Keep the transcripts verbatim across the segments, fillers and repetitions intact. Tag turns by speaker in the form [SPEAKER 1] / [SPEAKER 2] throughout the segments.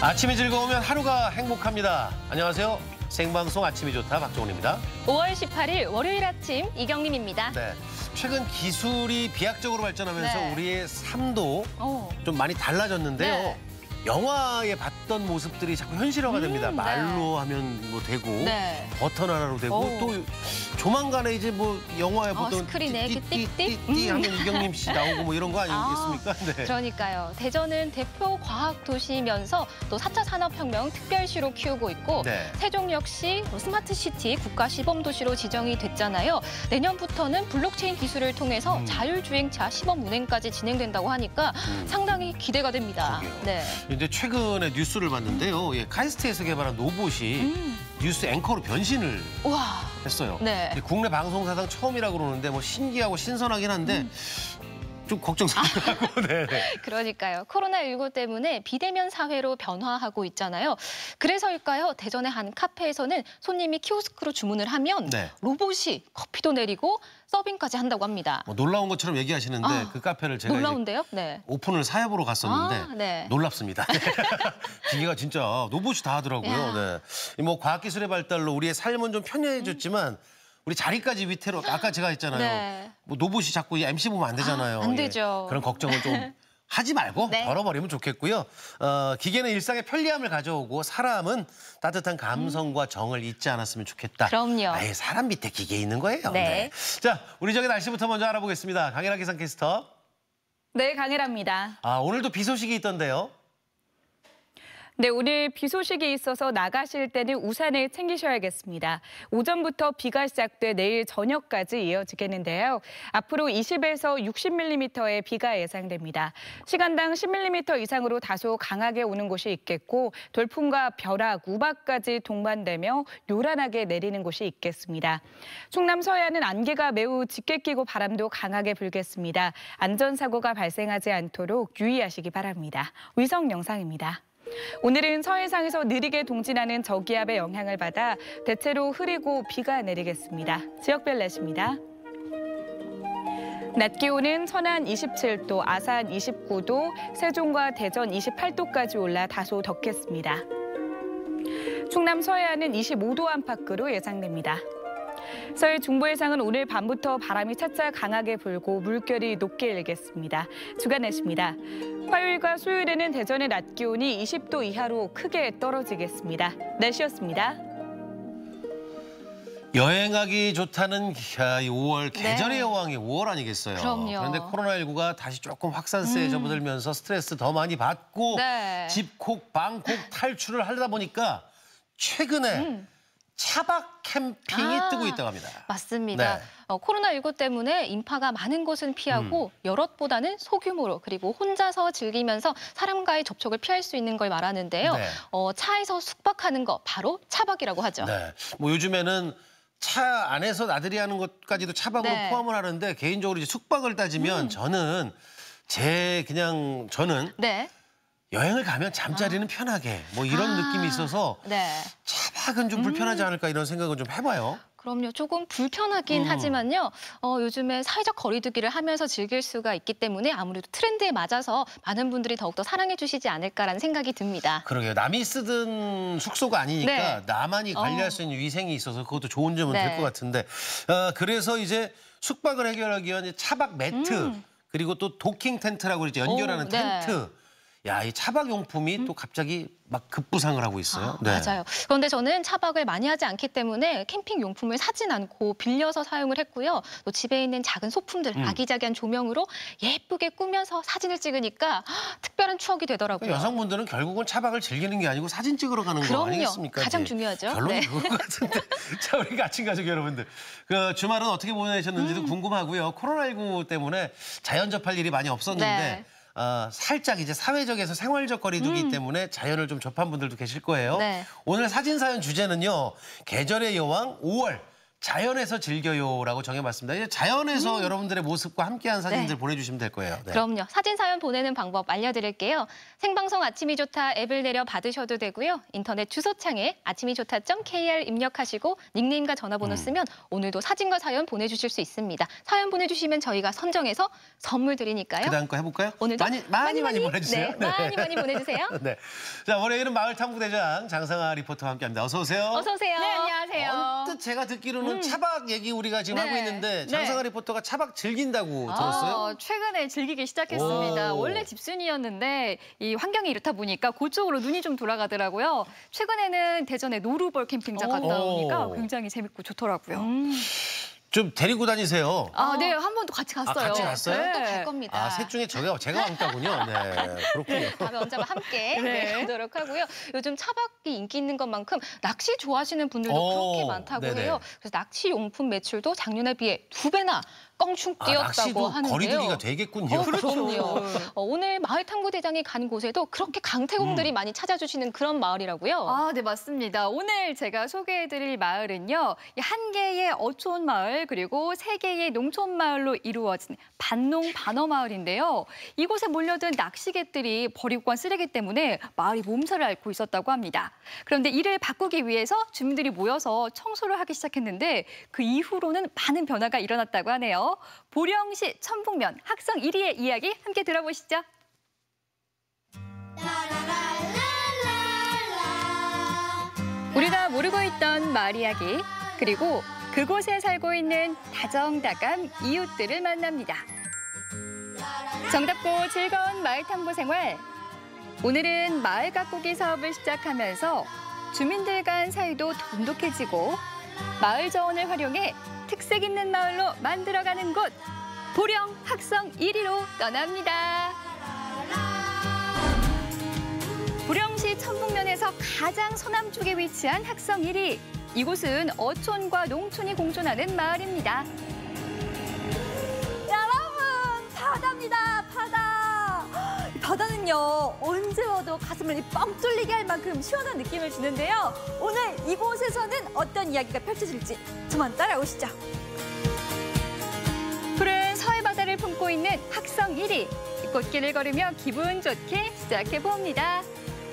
[SPEAKER 1] 아침이 즐거우면 하루가 행복합니다. 안녕하세요. 생방송 아침이 좋다 박종훈입니다.
[SPEAKER 2] 오월 십팔일 월요일 아침 이경림입니다.
[SPEAKER 1] 네, 최근 기술이 비약적으로 발전하면서
[SPEAKER 2] 네.
[SPEAKER 1] 우리의 삶도
[SPEAKER 2] 오.
[SPEAKER 1] 좀 많이 달라졌는데요.
[SPEAKER 2] 네.
[SPEAKER 1] 영화에 봤던 모습들이 자꾸 현실화가 됩니다.
[SPEAKER 2] 음,
[SPEAKER 1] 말로
[SPEAKER 2] 네.
[SPEAKER 1] 하면 뭐 되고
[SPEAKER 2] 네.
[SPEAKER 1] 버튼 하나로 되고
[SPEAKER 2] 오.
[SPEAKER 1] 또 조만간에 이제 뭐 영화에
[SPEAKER 2] 어,
[SPEAKER 1] 보통
[SPEAKER 2] 스크린에 그 띡띡?
[SPEAKER 1] 띠띠띠 하면 이경림 씨 나오고 뭐 이런 거 아니겠습니까? 네.
[SPEAKER 2] 그러니까요. 대전은 대표 과학 도시이면서 또 사 차 산업혁명 특별시로 키우고 있고
[SPEAKER 1] 네.
[SPEAKER 2] 세종 역시 스마트시티 국가 시범도시로 지정이 됐잖아요. 내년부터는 블록체인 기술을 통해서
[SPEAKER 1] 음.
[SPEAKER 2] 자율주행차 시범 운행까지 진행된다고 하니까
[SPEAKER 1] 음.
[SPEAKER 2] 상당히 기대가 됩니다.
[SPEAKER 1] 그러게요.
[SPEAKER 2] 네.
[SPEAKER 1] 근데 최근에 뉴스를 봤는데요. 예, 카이스트에서 개발한 로봇이
[SPEAKER 2] 음.
[SPEAKER 1] 뉴스 앵커로 변신을
[SPEAKER 2] 우와.
[SPEAKER 1] 했어요.
[SPEAKER 2] 네.
[SPEAKER 1] 이제 국내 방송사상 처음이라고 그러는데 뭐 신기하고 신선하긴 한데
[SPEAKER 2] 음.
[SPEAKER 1] 좀 걱정스럽고. 네.
[SPEAKER 2] 그러니까요. 코로나십구 때문에 비대면 사회로 변화하고 있잖아요. 그래서일까요? 대전의 한 카페에서는 손님이 키오스크로 주문을 하면
[SPEAKER 1] 네. 로봇이
[SPEAKER 2] 커피도 내리고 서빙까지 한다고 합니다.
[SPEAKER 1] 뭐 놀라운 것처럼 얘기하시는데
[SPEAKER 2] 아,
[SPEAKER 1] 그 카페를 제가 이제
[SPEAKER 2] 놀라운데요? 네.
[SPEAKER 1] 오픈을 사회보러 갔었는데
[SPEAKER 2] 아, 네.
[SPEAKER 1] 놀랍습니다. 기계가 진짜 로봇이 다 하더라고요.
[SPEAKER 2] 야.
[SPEAKER 1] 네. 뭐 과학기술의 발달로 우리의 삶은 좀 편리해졌지만 우리 자리까지 위태로 아까 제가 했잖아요.
[SPEAKER 2] 네.
[SPEAKER 1] 뭐 로봇이 자꾸 이 엠씨 보면 안 되잖아요.
[SPEAKER 2] 아, 안 되죠.
[SPEAKER 1] 예. 그런 걱정을 좀 하지 말고
[SPEAKER 2] 네.
[SPEAKER 1] 덜어버리면 좋겠고요. 어, 기계는 일상의 편리함을 가져오고 사람은 따뜻한 감성과 정을 잊지 않았으면 좋겠다.
[SPEAKER 2] 그럼요.
[SPEAKER 1] 아예 사람 밑에 기계 있는 거예요.
[SPEAKER 2] 네.
[SPEAKER 1] 자, 우리 저기 날씨부터 먼저 알아보겠습니다. 강혜라 기상캐스터.
[SPEAKER 3] 네, 강혜라입니다.
[SPEAKER 1] 아, 오늘도 비 소식이 있던데요.
[SPEAKER 3] 네, 오늘 비 소식이 있어서 나가실 때는 우산을 챙기셔야겠습니다. 오전부터 비가 시작돼 내일 저녁까지 이어지겠는데요. 앞으로 이십에서 육십 밀리미터의 비가 예상됩니다. 시간당 십 밀리미터 이상으로 다소 강하게 오는 곳이 있겠고 돌풍과 벼락, 우박까지 동반되며 요란하게 내리는 곳이 있겠습니다. 충남 서해안은 안개가 매우 짙게 끼고 바람도 강하게 불겠습니다. 안전사고가 발생하지 않도록 유의하시기 바랍니다. 위성 영상입니다. 오늘은 서해상에서 느리게 동진하는 저기압의 영향을 받아 대체로 흐리고 비가 내리겠습니다. 지역별 날씨입니다. 낮 기온은 천안 이십칠 도, 아산 이십구 도, 세종과 대전 이십팔 도까지 올라 다소 덥겠습니다. 충남 서해안은 이십오 도 안팎으로 예상됩니다. 서해 중부 해상은 오늘 밤부터 바람이 차차 강하게 불고 물결이 높게 일겠습니다. 주간 날씨입니다. 화요일과 수요일에는 대전의 낮 기온이 이십 도 이하로 크게 떨어지겠습니다. 날씨였습니다.
[SPEAKER 1] 여행하기 좋다는 이 오월 계절의
[SPEAKER 2] 네.
[SPEAKER 1] 여왕이 오월 아니겠어요.
[SPEAKER 2] 그럼요.
[SPEAKER 1] 그런데 코로나십구가 다시 조금 확산세에
[SPEAKER 2] 음.
[SPEAKER 1] 접어들면서 스트레스 더 많이 받고
[SPEAKER 2] 네.
[SPEAKER 1] 집콕, 방콕 탈출을 하다 보니까 최근에
[SPEAKER 2] 음.
[SPEAKER 1] 차박 캠핑이
[SPEAKER 2] 아,
[SPEAKER 1] 뜨고 있다고 합니다.
[SPEAKER 2] 맞습니다.
[SPEAKER 1] 네.
[SPEAKER 2] 어, 코로나십구 때문에 인파가 많은 곳은 피하고
[SPEAKER 1] 음.
[SPEAKER 2] 여럿보다는 소규모로 그리고 혼자서 즐기면서 사람과의 접촉을 피할 수 있는 걸 말하는데요.
[SPEAKER 1] 네.
[SPEAKER 2] 어, 차에서 숙박하는 거 바로 차박이라고 하죠.
[SPEAKER 1] 네. 뭐 요즘에는 차 안에서 나들이 하는 것까지도 차박으로
[SPEAKER 2] 네.
[SPEAKER 1] 포함을 하는데 개인적으로 이제 숙박을 따지면
[SPEAKER 2] 음.
[SPEAKER 1] 저는 제 그냥 저는
[SPEAKER 2] 네.
[SPEAKER 1] 여행을 가면 잠자리는 편하게 뭐 이런
[SPEAKER 2] 아,
[SPEAKER 1] 느낌이 있어서
[SPEAKER 2] 네.
[SPEAKER 1] 차박은 좀 불편하지 않을까 이런 생각을 좀 해봐요.
[SPEAKER 2] 그럼요. 조금 불편하긴
[SPEAKER 1] 음.
[SPEAKER 2] 하지만요. 어, 요즘에 사회적 거리두기를 하면서 즐길 수가 있기 때문에 아무래도 트렌드에 맞아서 많은 분들이 더욱더 사랑해 주시지 않을까라는 생각이 듭니다.
[SPEAKER 1] 그러게요. 남이 쓰던 숙소가 아니니까
[SPEAKER 2] 네.
[SPEAKER 1] 나만이 관리할
[SPEAKER 2] 어.
[SPEAKER 1] 수 있는 위생이 있어서 그것도 좋은 점은
[SPEAKER 2] 네.
[SPEAKER 1] 될 것 같은데 어, 그래서 이제 숙박을 해결하기 위한 이제 차박 매트
[SPEAKER 2] 음.
[SPEAKER 1] 그리고 또 도킹 텐트라고 그러죠. 연결하는
[SPEAKER 2] 오, 네.
[SPEAKER 1] 텐트. 야, 이 차박 용품이
[SPEAKER 2] 음.
[SPEAKER 1] 또 갑자기 막 급부상을 하고 있어요. 네.
[SPEAKER 2] 아, 맞아요. 그런데 저는 차박을 많이 하지 않기 때문에 캠핑 용품을 사진 않고 빌려서 사용을 했고요. 또 집에 있는 작은 소품들,
[SPEAKER 1] 음.
[SPEAKER 2] 아기자기한 조명으로 예쁘게 꾸며서 사진을 찍으니까 헉, 특별한 추억이 되더라고요.
[SPEAKER 1] 여성분들은 결국은 차박을 즐기는 게 아니고 사진 찍으러 가는 거
[SPEAKER 2] 그럼요.
[SPEAKER 1] 아니겠습니까?
[SPEAKER 2] 가장
[SPEAKER 1] 이제
[SPEAKER 2] 중요하죠.
[SPEAKER 1] 결론이
[SPEAKER 2] 네.
[SPEAKER 1] 그럴 것 같은데. 자, 우리 아침 가족 여러분들. 그 주말은 어떻게 보내셨는지도
[SPEAKER 2] 음.
[SPEAKER 1] 궁금하고요. 코로나십구 때문에 자연 접할 일이 많이 없었는데
[SPEAKER 2] 네.
[SPEAKER 1] 어, 살짝 이제 사회적에서 생활적 거리두기
[SPEAKER 2] 음.
[SPEAKER 1] 때문에 자연을 좀 접한 분들도 계실 거예요.
[SPEAKER 2] 네.
[SPEAKER 1] 오늘 사진 사연 주제는요. 계절의 여왕 오월 자연에서 즐겨요라고 정해봤습니다. 이제 자연에서
[SPEAKER 2] 음.
[SPEAKER 1] 여러분들의 모습과 함께한 사진들
[SPEAKER 2] 네.
[SPEAKER 1] 보내주시면 될 거예요. 네.
[SPEAKER 2] 그럼요. 사진 사연 보내는 방법 알려드릴게요. 생방송 아침이 좋다 앱을 내려 받으셔도 되고요. 인터넷 주소창에 아침이 좋다 점 케이알 입력하시고 닉네임과 전화번호
[SPEAKER 1] 음.
[SPEAKER 2] 쓰면 오늘도 사진과 사연 보내주실 수 있습니다. 사연 보내주시면 저희가 선정해서 선물 드리니까요.
[SPEAKER 1] 그다음 거 해볼까요?
[SPEAKER 2] 오늘도
[SPEAKER 1] 많이 많이 많이, 보내주세요.
[SPEAKER 2] 네, 많이 많이 보내주세요.
[SPEAKER 1] 네. 자, 월요일은 마을탐구대장 장성아 리포터와 함께합니다. 어서 오세요.
[SPEAKER 2] 어서 오세요.
[SPEAKER 3] 네, 안녕하세요.
[SPEAKER 1] 언뜻 제가 듣기로는 차박 얘기 우리가 지금
[SPEAKER 3] 네.
[SPEAKER 1] 하고 있는데
[SPEAKER 3] 네.
[SPEAKER 1] 장성아 리포터가 차박 즐긴다고 들었어요?
[SPEAKER 4] 아, 최근에 즐기기 시작했습니다.
[SPEAKER 1] 오.
[SPEAKER 4] 원래 집순이었는데 이 환경이 이렇다 보니까 그쪽으로 눈이 좀 돌아가더라고요. 최근에는 대전에 노루벌 캠핑장 갔다
[SPEAKER 1] 오.
[SPEAKER 4] 오니까 굉장히 재밌고 좋더라고요.
[SPEAKER 2] 음.
[SPEAKER 1] 좀 데리고 다니세요.
[SPEAKER 4] 아, 네, 한 번도 같이 갔어요.
[SPEAKER 1] 아, 같이 갔어요?
[SPEAKER 4] 네.
[SPEAKER 2] 또 갈 겁니다.
[SPEAKER 1] 아, 셋 중에 제가 제가 왕따군요. 네, 그렇군요.
[SPEAKER 2] 다음에 언제나 함께
[SPEAKER 4] 네.
[SPEAKER 2] 네, 가도록 하고요. 요즘 차박이 인기 있는 것만큼 낚시 좋아하시는 분들도
[SPEAKER 1] 오,
[SPEAKER 2] 그렇게 많다고
[SPEAKER 1] 네네.
[SPEAKER 2] 해요. 그래서 낚시 용품 매출도 작년에 비해 두 배나 껑충
[SPEAKER 1] 아,
[SPEAKER 2] 뛰었다고
[SPEAKER 1] 낚시도
[SPEAKER 2] 하는데요.
[SPEAKER 1] 거리두기가 되겠군요.
[SPEAKER 2] 어, 그럼요.
[SPEAKER 4] 네.
[SPEAKER 2] 어, 오늘 마을탐구대장이 간 곳에도 그렇게 강태공들이
[SPEAKER 1] 음.
[SPEAKER 2] 많이 찾아주시는 그런 마을이라고요.
[SPEAKER 4] 아, 네, 맞습니다. 오늘 제가 소개해드릴 마을은요, 이 한 개의 어촌 마을 그리고 세 개의 농촌 마을로 이루어진 반농 반어 마을인데요. 이곳에 몰려든 낚시객들이 버리고 간 쓰레기 때문에 마을이 몸살을 앓고 있었다고 합니다. 그런데 이를 바꾸기 위해서 주민들이 모여서 청소를 하기 시작했는데 그 이후로는 많은 변화가 일어났다고 하네요. 보령시 천북면 학성 일 위의 이야기 함께 들어보시죠. 우리가 모르고 있던 마을 이야기, 그리고 그곳에 살고 있는 다정다감 이웃들을 만납니다. 정답고 즐거운 마을 탐구 생활. 오늘은 마을 가꾸기 사업을 시작하면서 주민들 간 사이도 돈독해지고 마을 자원을 활용해 특색 있는 마을로 만들어가는 곳, 보령 학성 일 위로 떠납니다. 보령시 천북면에서 가장 서남쪽에 위치한 학성 일 위. 이곳은 어촌과 농촌이 공존하는 마을입니다.
[SPEAKER 5] 여러분, 바다입니다, 바다. 이 바다는요, 언제 와도 가슴을 뻥 뚫리게 할 만큼 시원한 느낌을 주는데요. 오늘 이곳에서는 어떤 이야기가 펼쳐질지 저만 따라오시죠.
[SPEAKER 4] 푸른 서해바다를 품고 있는 학성 일 위. 꽃길을 걸으며 기분 좋게 시작해봅니다.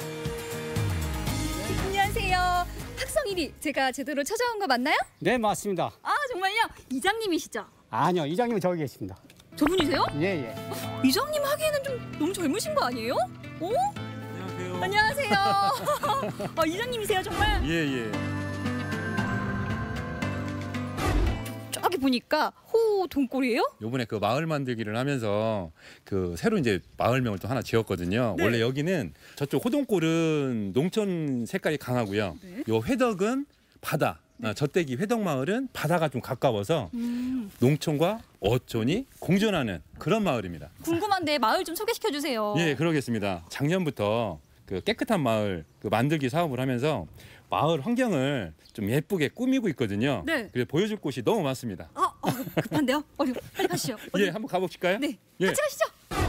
[SPEAKER 5] 안녕하세요. 학성 일 위, 제가 제대로 찾아온 거 맞나요?
[SPEAKER 6] 네, 맞습니다.
[SPEAKER 5] 아, 정말요? 이장님이시죠?
[SPEAKER 6] 아니요, 이장님은 저기 계십니다.
[SPEAKER 5] 저분이세요?
[SPEAKER 6] 예, 예.
[SPEAKER 5] 이장님 하기에는 좀 너무 젊으신 거 아니에요? 어? 안녕하세요. 안녕하세요. 아, 이장님이세요, 정말?
[SPEAKER 7] 예, 예.
[SPEAKER 5] 저기 보니까 호 동골이에요?
[SPEAKER 7] 요번에 그 마을 만들기를 하면서 그 새로 이제 마을명을 또 하나 지었거든요.
[SPEAKER 5] 네.
[SPEAKER 7] 원래 여기는 저쪽 호동골은 농촌 색깔이 강하고요.
[SPEAKER 5] 네.
[SPEAKER 7] 요 회덕은 바다. 아, 젖대기 회덕 마을은 바다가 좀 가까워서
[SPEAKER 5] 음,
[SPEAKER 7] 농촌과 어촌이 공존하는 그런 마을입니다.
[SPEAKER 5] 궁금한데 마을 좀 소개시켜 주세요.
[SPEAKER 7] 예, 그러겠습니다. 작년부터 그 깨끗한 마을 그 만들기 사업을 하면서 마을 환경을 좀 예쁘게 꾸미고 있거든요.
[SPEAKER 5] 네.
[SPEAKER 7] 그래서 보여줄 곳이 너무 많습니다.
[SPEAKER 5] 아, 어, 급한데요? 어디 빨리 가시죠. 어디?
[SPEAKER 7] 예, 한번 가보실까요?
[SPEAKER 5] 네,
[SPEAKER 7] 예.
[SPEAKER 5] 같이 가시죠.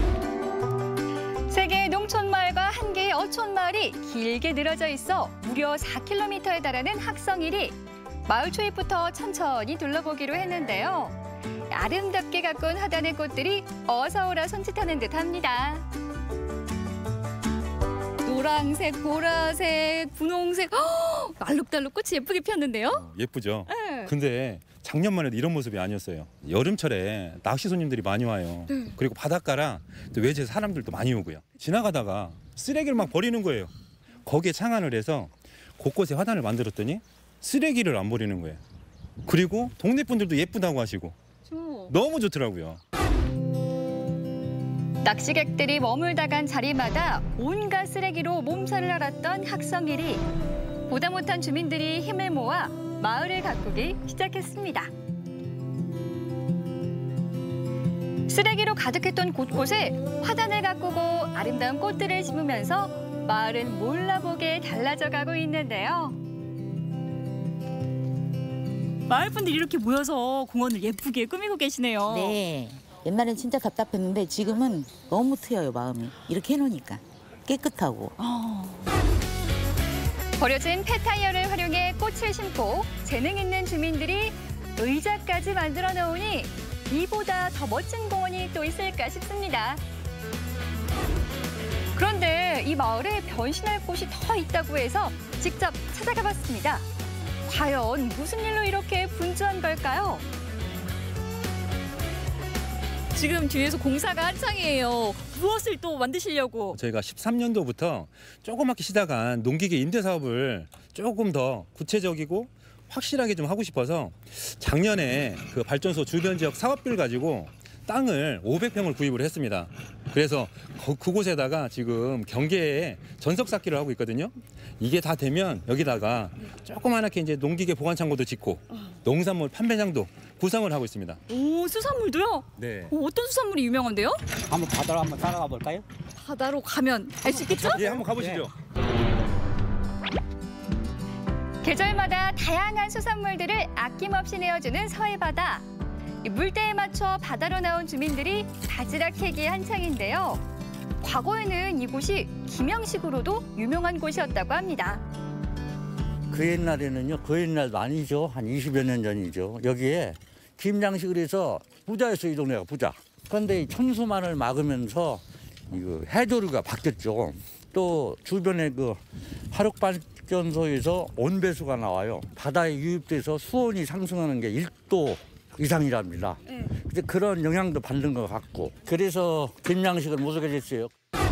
[SPEAKER 4] 세 개의 농촌 마을과 한 개의 어촌 마을이 길게 늘어져 있어 무려 사 킬로미터에 달하는 학성 일 위. 마을 초입부터 천천히 둘러보기로 했는데요. 아름답게 가꾼 화단의 꽃들이 어서 오라 손짓하는 듯합니다.
[SPEAKER 5] 노란색, 보라색, 분홍색, 허, 알록달록 꽃이 예쁘게 피었는데요?
[SPEAKER 7] 어, 예쁘죠?
[SPEAKER 5] 네.
[SPEAKER 7] 근데 작년만 해도 이런 모습이 아니었어요. 여름철에 낚시 손님들이 많이 와요.
[SPEAKER 5] 네.
[SPEAKER 7] 그리고 바닷가라 또 외제 사람들도 많이 오고요. 지나가다가 쓰레기를 막 버리는 거예요. 거기에 창안을 해서 곳곳에 화단을 만들었더니 쓰레기를 안 버리는 거예요. 그리고 동네 분들도 예쁘다고 하시고
[SPEAKER 5] 저...
[SPEAKER 7] 너무 좋더라고요.
[SPEAKER 4] 낚시객들이 머물다 간 자리마다 온갖 쓰레기로 몸살을 앓았던 학성 일 위. 보다 못한 주민들이 힘을 모아 마을을 가꾸기 시작했습니다. 쓰레기로 가득했던 곳곳에 화단을 가꾸고 아름다운 꽃들을 심으면서 마을은 몰라보게 달라져 가고 있는데요.
[SPEAKER 5] 마을 분들이 이렇게 모여서 공원을 예쁘게 꾸미고 계시네요.
[SPEAKER 8] 네. 옛날엔 진짜 답답했는데 지금은 너무 트여요, 마음이. 이렇게 해놓으니까. 깨끗하고.
[SPEAKER 4] 버려진 폐타이어를 활용해 꽃을 심고 재능 있는 주민들이 의자까지 만들어 놓으니 이보다 더 멋진 공원이 또 있을까 싶습니다. 그런데 이 마을에 변신할 곳이 더 있다고 해서 직접 찾아가 봤습니다. 과연 무슨 일로 이렇게 분주한 걸까요?
[SPEAKER 5] 지금 뒤에서 공사가 한창이에요. 무엇을 또 만드시려고?
[SPEAKER 7] 저희가 십삼 년도부터 조그맣게 시작한 농기계 임대 사업을 조금 더 구체적이고 확실하게 좀 하고 싶어서 작년에 그 발전소 주변 지역 사업비를 가지고 땅을 오백 평을 구입을 했습니다. 그래서 그, 그곳에다가 지금 경계에 전석 쌓기를 하고 있거든요. 이게 다 되면 여기다가 조그맣게 이제 농기계 보관 창고도 짓고 농산물 판매장도 구성을 하고 있습니다.
[SPEAKER 5] 오, 수산물도요?
[SPEAKER 7] 네.
[SPEAKER 5] 오, 어떤 수산물이 유명한데요?
[SPEAKER 6] 한번 바다로 한번 따라가 볼까요?
[SPEAKER 5] 바다로 가면 알 수 있겠죠?
[SPEAKER 7] 예, 한번 가보시죠.
[SPEAKER 4] 계절마다 다양한 수산물들을 아낌없이 내어주는 서해바다. 물때에 맞춰 바다로 나온 주민들이 바지락 캐기에 한창인데요. 과거에는 이곳이 김양식으로도 유명한 곳이었다고 합니다.
[SPEAKER 9] 그 옛날에는요, 그 옛날도 아니죠. 한 이십여 년 전이죠. 여기에 김양식으로 해서 부자였어요, 이 동네가 부자. 그런데 이 천수만을 막으면서 이거 해조류가 바뀌었죠. 또 주변에 그 화력발전소에서 온배수가 나와요. 바다에 유입돼서 수온이 상승하는 게 일 도 이상이랍니다. 네. 근데 그런 영향도 받는 것 같고 그래서 김양식을 못 쓰게 됐어요.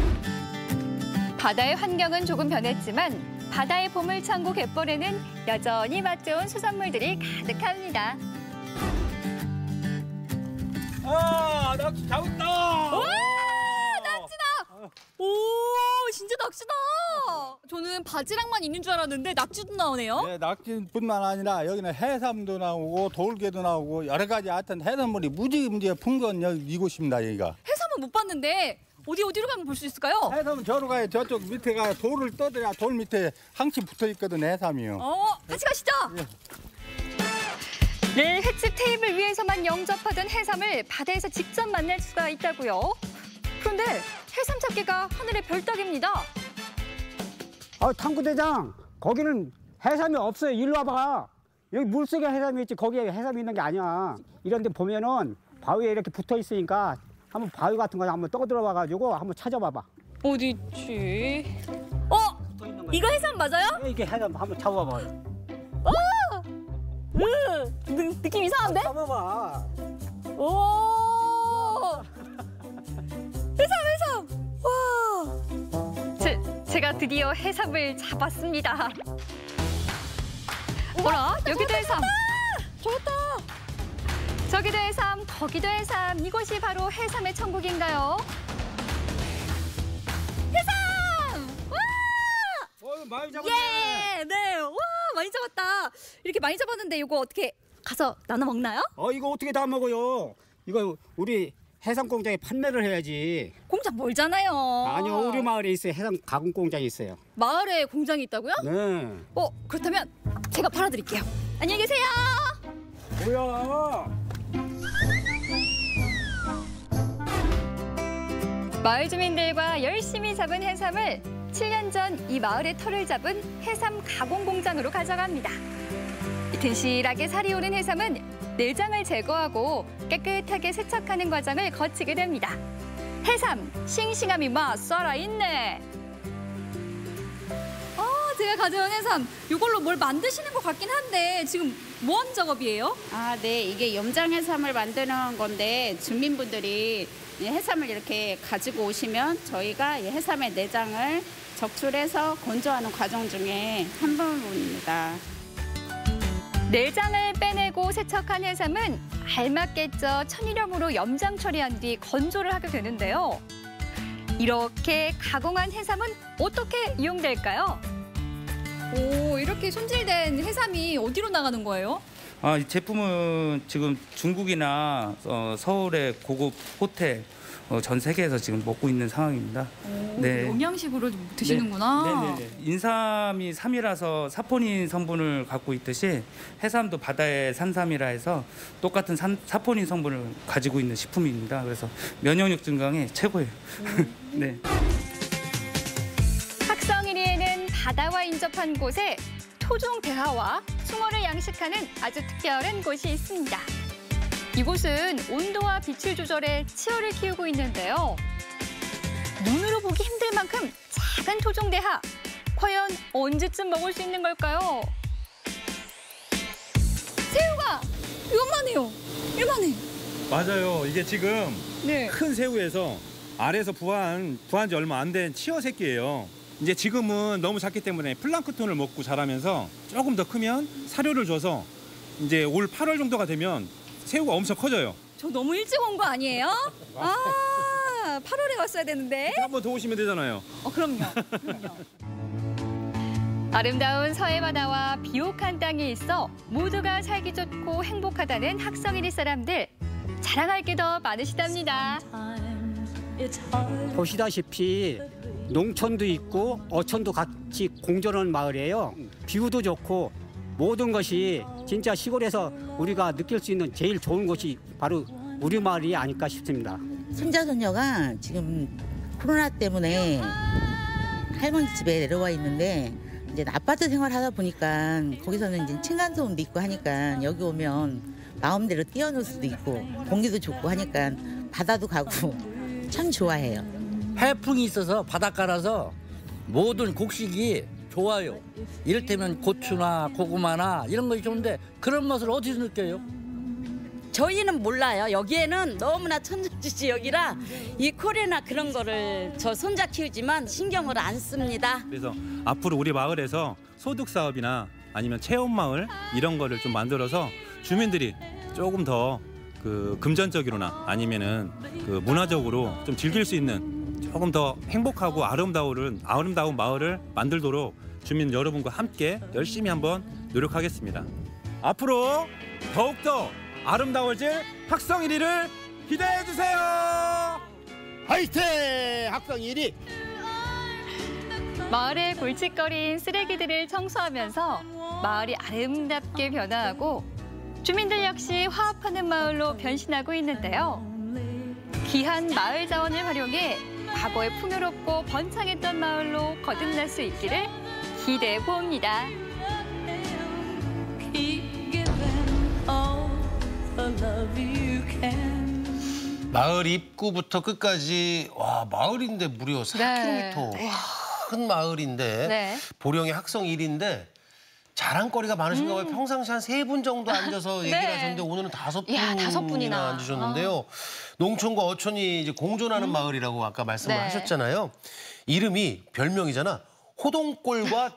[SPEAKER 4] 바다의 환경은 조금 변했지만 바다의 보물창고 갯벌에는 여전히 맛 좋은 수산물들이 가득합니다.
[SPEAKER 6] 아, 낚시 잡았다!
[SPEAKER 5] 와, 낙지다! 오, 진짜 낙지다! 저는 바지락만 있는 줄 알았는데 낙지도 나오네요.
[SPEAKER 10] 네, 낙지뿐만 아니라 여기는 해삼도 나오고 돌게도 나오고 여러 가지 하여튼 해산물이 무지무지 풍부한 여기 이곳입니다, 여기가.
[SPEAKER 5] 해삼은 못 봤는데 어디 어디로 가면 볼 수 있을까요?
[SPEAKER 10] 해삼은 저로 가요. 저쪽 밑에 가요. 돌을 떠들야 돌 밑에 항치 붙어 있거든, 해삼이요.
[SPEAKER 5] 어, 같이 가시죠.
[SPEAKER 10] 예.
[SPEAKER 4] 늘 횟집 테이블 위에서만 영접하던 해삼을 바다에서 직접 만날 수가 있다고요. 그런데 해삼 잡기가 하늘의 별따기입니다.
[SPEAKER 6] 아, 탐구대장, 거기는 해삼이 없어요. 일로 와봐. 여기 물속에 해삼이 있지, 거기에 해삼이 있는 게 아니야. 이런 데 보면은 바위에 이렇게 붙어 있으니까 한번 바위 같은 거 한번 떠들어봐가지고 한번 찾아봐봐.
[SPEAKER 5] 어디 있지? 어? 이거 해삼 맞아요?
[SPEAKER 6] 네, 이게 해삼 한번 잡아봐.
[SPEAKER 5] 어! 으, 느, 느낌 이상한데?
[SPEAKER 6] 잡아봐.
[SPEAKER 5] 오! 해삼, 해삼! 와!
[SPEAKER 4] 제, 제가 드디어 해삼을 잡았습니다. 어라? 여기도 해삼.
[SPEAKER 5] 잡았다!
[SPEAKER 4] 저기도 해삼, 거기도 해삼. 이곳이 바로 해삼의 천국인가요?
[SPEAKER 5] 해삼! 와!
[SPEAKER 6] 어, 많이 잡았네.
[SPEAKER 5] 예! 네! 와! 많이 잡았다. 이렇게 많이 잡았는데 이거 어떻게 가서 나눠 먹나요?
[SPEAKER 6] 어, 이거 어떻게 다 먹어요? 이거 우리 해삼 공장에 판매를 해야지.
[SPEAKER 5] 공장 멀잖아요.
[SPEAKER 6] 아니요, 우리 마을에 있어요. 해삼 가공 공장이 있어요.
[SPEAKER 5] 마을에 공장이 있다고요?
[SPEAKER 6] 네.
[SPEAKER 5] 어, 그렇다면 제가 팔아드릴게요. 안녕히 계세요.
[SPEAKER 6] 뭐야?
[SPEAKER 4] 마을 주민들과 열심히 잡은 해삼을 칠 년 전 이 마을의 터를 잡은 해삼 가공 공장으로 가져갑니다. 든실하게 살이 오른 해삼은 내장을 제거하고 깨끗하게 세척하는 과정을 거치게 됩니다. 해삼, 싱싱함이 막 살아있네.
[SPEAKER 5] 아, 제가 가져온 해삼, 이걸로 뭘 만드시는 것 같긴 한데 지금 뭐 하는 작업이에요?
[SPEAKER 11] 아, 네. 이게 염장 해삼을 만드는 건데 주민분들이 이 해삼을 이렇게 가지고 오시면 저희가 이 해삼의 내장을 적출해서 건조하는 과정 중에 한 부분입니다.
[SPEAKER 4] 내장을 빼내고 세척한 해삼은 알맞겠죠. 천일염으로 염장 처리한 뒤 건조를 하게 되는데요. 이렇게 가공한 해삼은 어떻게 이용될까요?
[SPEAKER 5] 오, 이렇게 손질된 해삼이 어디로 나가는 거예요?
[SPEAKER 12] 아, 이 제품은 지금 중국이나 어, 서울의 고급 호텔 어, 전 세계에서 지금 먹고 있는 상황입니다.
[SPEAKER 5] 오, 영양식으로 드시는구나.
[SPEAKER 12] 네. 네네. 인삼이 삼이라서 사포닌 성분을 갖고 있듯이 해삼도 바다의 산삼이라 해서 똑같은 산, 사포닌 성분을 가지고 있는 식품입니다. 그래서 면역력 증강에 최고예요. 네.
[SPEAKER 4] 학성 일 위에는 바다와 인접한 곳에 토종 대하와 숭어를 양식하는 아주 특별한 곳이 있습니다. 이곳은 온도와 빛을 조절해 치어를 키우고 있는데요. 눈으로 보기 힘들 만큼 작은 토종대하. 과연 언제쯤 먹을 수 있는 걸까요? 새우가 요만해요. 요만해.
[SPEAKER 7] 맞아요. 이게 지금
[SPEAKER 4] 네.
[SPEAKER 7] 큰 새우에서 알에서 부화한, 부화한 지 얼마 안 된 치어 새끼예요. 이제 지금은 너무 작기 때문에 플랑크톤을 먹고 자라면서 조금 더 크면 사료를 줘서 이제 올 팔월 정도가 되면 새우가 엄청 커져요.
[SPEAKER 5] 저 너무 일찍 온 거 아니에요? 아, 팔월에 왔어야 되는데.
[SPEAKER 7] 한 번 더 오시면 되잖아요.
[SPEAKER 5] 어, 그럼요. 그럼요.
[SPEAKER 4] 아름다운 서해 바다와 비옥한 땅이 있어 모두가 살기 좋고 행복하다는 학성일이 사람들. 자랑할 게 더 많으시답니다.
[SPEAKER 6] 보시다시피 농촌도 있고 어촌도 같이 공존하는 마을이에요. 뷰도 좋고 모든 것이 진짜 시골에서 우리가 느낄 수 있는 제일 좋은 곳이 바로 우리 마을이 아닐까 싶습니다.
[SPEAKER 8] 손자 손녀가 지금 코로나 때문에 할머니 집에 내려와 있는데 이제 아파트 생활하다 보니까 거기서는 이제 층간소음도 있고 하니까 여기 오면 마음대로 뛰어놀 수도 있고 공기도 좋고 하니까 바다도 가고 참 좋아해요.
[SPEAKER 9] 해풍이 있어서 바닷가라서 모든 곡식이 좋아요. 이를테면 고추나 고구마나 이런 것이 좋은데 그런 맛을 어디서 느껴요?
[SPEAKER 13] 저희는 몰라요. 여기에는 너무나 천지지역이라 이 코레나 그런 거를 저 손자 키우지만 신경을 안 씁니다.
[SPEAKER 7] 그래서 앞으로 우리 마을에서 소득 사업이나 아니면 체험 마을 이런 거를 좀 만들어서 주민들이 조금 더 그 금전적으로나 아니면은 그 문화적으로 좀 즐길 수 있는 조금 더 행복하고 아름다운 아름다운 마을을 만들도록 주민 여러분과 함께 열심히 한번 노력하겠습니다. 앞으로 더욱더 아름다워질 학성일이를 기대해 주세요.
[SPEAKER 1] 화이팅! 학성일이.
[SPEAKER 4] 마을의 골칫거리인 쓰레기들을 청소하면서 마을이 아름답게 변화하고 주민들 역시 화합하는 마을로 변신하고 있는데요. 귀한 마을 자원을 활용해 과거에 풍요롭고 번창했던 마을로 거듭날 수 있기를 기대해 봅니다.
[SPEAKER 1] 마을 입구부터 끝까지 와 마을인데 무려 사 킬로미터
[SPEAKER 4] 네.
[SPEAKER 1] 큰 마을인데
[SPEAKER 4] 네.
[SPEAKER 1] 보령의 학성일인데 자랑거리가 많으신가 봐요.
[SPEAKER 4] 음.
[SPEAKER 1] 평상시 한 세 분 정도 앉아서 얘기를
[SPEAKER 4] 네.
[SPEAKER 1] 하셨는데 오늘은 다섯
[SPEAKER 2] 야, 다섯
[SPEAKER 1] 분이나
[SPEAKER 2] 분이나.
[SPEAKER 1] 앉으셨는데요. 농촌과 어촌이 이제 공존하는 마을이라고 아까 말씀을
[SPEAKER 4] 네.
[SPEAKER 1] 하셨잖아요. 이름이 별명이잖아. 호동골과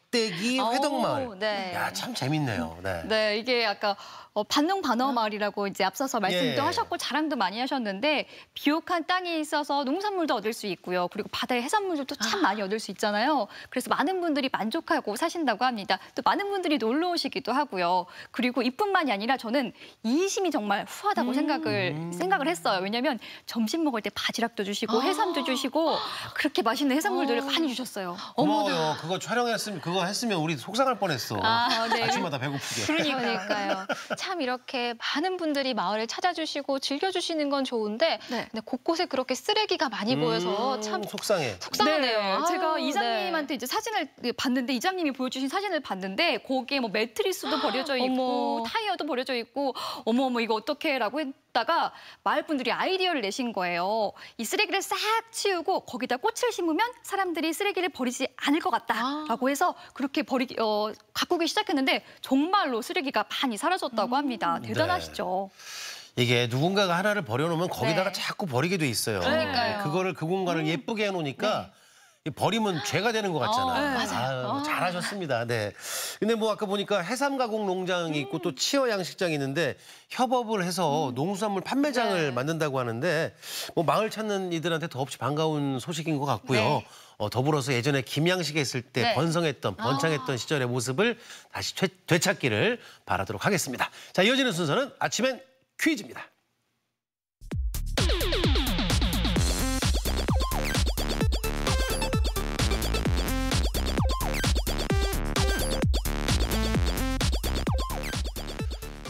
[SPEAKER 1] 젖대기
[SPEAKER 4] 오,
[SPEAKER 1] 회덕마을.
[SPEAKER 4] 네.
[SPEAKER 1] 야, 참 재밌네요. 네.
[SPEAKER 4] 네, 이게 아까 어, 반농 반어 마을이라고 이제 앞서서 말씀도
[SPEAKER 1] 예.
[SPEAKER 4] 하셨고 자랑도 많이 하셨는데 비옥한 땅이 있어서 농산물도 얻을 수 있고요. 그리고 바다의 해산물들도 참 많이 얻을 수 있잖아요. 그래서 많은 분들이 만족하고 사신다고 합니다. 또 많은 분들이 놀러 오시기도 하고요. 그리고 이뿐만이 아니라 저는 이심이 정말 후하다고
[SPEAKER 2] 음.
[SPEAKER 4] 생각을 생각을 했어요. 왜냐하면 점심 먹을 때 바지락도 주시고 해삼도 주시고 그렇게 맛있는 해산물들을 많이 주셨어요.
[SPEAKER 1] 고마워요. 그거 촬영했으면 그거 했으면 우리 속상할 뻔했어.
[SPEAKER 4] 아, 네.
[SPEAKER 1] 아침마다 배고프게.
[SPEAKER 2] 그러니까요. 참 이렇게 많은 분들이 마을을 찾아주시고 즐겨주시는 건 좋은데
[SPEAKER 4] 네.
[SPEAKER 2] 근데 곳곳에 그렇게 쓰레기가 많이 보여서
[SPEAKER 1] 음,
[SPEAKER 2] 참
[SPEAKER 1] 속상해.
[SPEAKER 2] 속상하네요.
[SPEAKER 4] 네,
[SPEAKER 2] 아유,
[SPEAKER 4] 제가
[SPEAKER 2] 네.
[SPEAKER 4] 이장님한테 이제 사진을 봤는데 이장님이 보여주신 사진을 봤는데 거기에 뭐 매트리스도 버려져 있고
[SPEAKER 2] 어머.
[SPEAKER 4] 타이어도 버려져 있고 어머 어머 이거 어떡해라고 했다가 마을 분들이 아이디어를 내신 거예요. 이 쓰레기를 싹 치우고 거기다 꽃을 심으면 사람들이 쓰레기를 버리지 않을 것 같다라고 해서 그렇게 버리기 어, 가꾸기 시작했는데 정말로 쓰레기가 많이 사라졌다고 합니다. 대단하시죠.
[SPEAKER 1] 이게 누군가가 하나를 버려놓으면 거기다가
[SPEAKER 4] 네.
[SPEAKER 1] 자꾸 버리게 돼 있어요.
[SPEAKER 2] 그러니까요.
[SPEAKER 1] 그거를 그 공간을 예쁘게 해놓으니까 이 버리면 죄가 되는 것 같잖아요.
[SPEAKER 4] 어, 네.
[SPEAKER 1] 아유, 뭐 잘하셨습니다. 네. 근데 뭐 아까 보니까 해삼 가공 농장이 있고 또 치어 양식장이 있는데 협업을 해서 농수산물 판매장을
[SPEAKER 4] 네.
[SPEAKER 1] 만든다고 하는데 뭐 마을 찾는 이들한테 더없이 반가운 소식인 것 같고요.
[SPEAKER 4] 네.
[SPEAKER 1] 어, 더불어서 예전에 김양식 했을 때
[SPEAKER 4] 네.
[SPEAKER 1] 번성했던 번창했던 시절의 모습을 다시 되찾, 되찾기를 바라도록 하겠습니다. 자, 이어지는 순서는 아침엔 퀴즈입니다.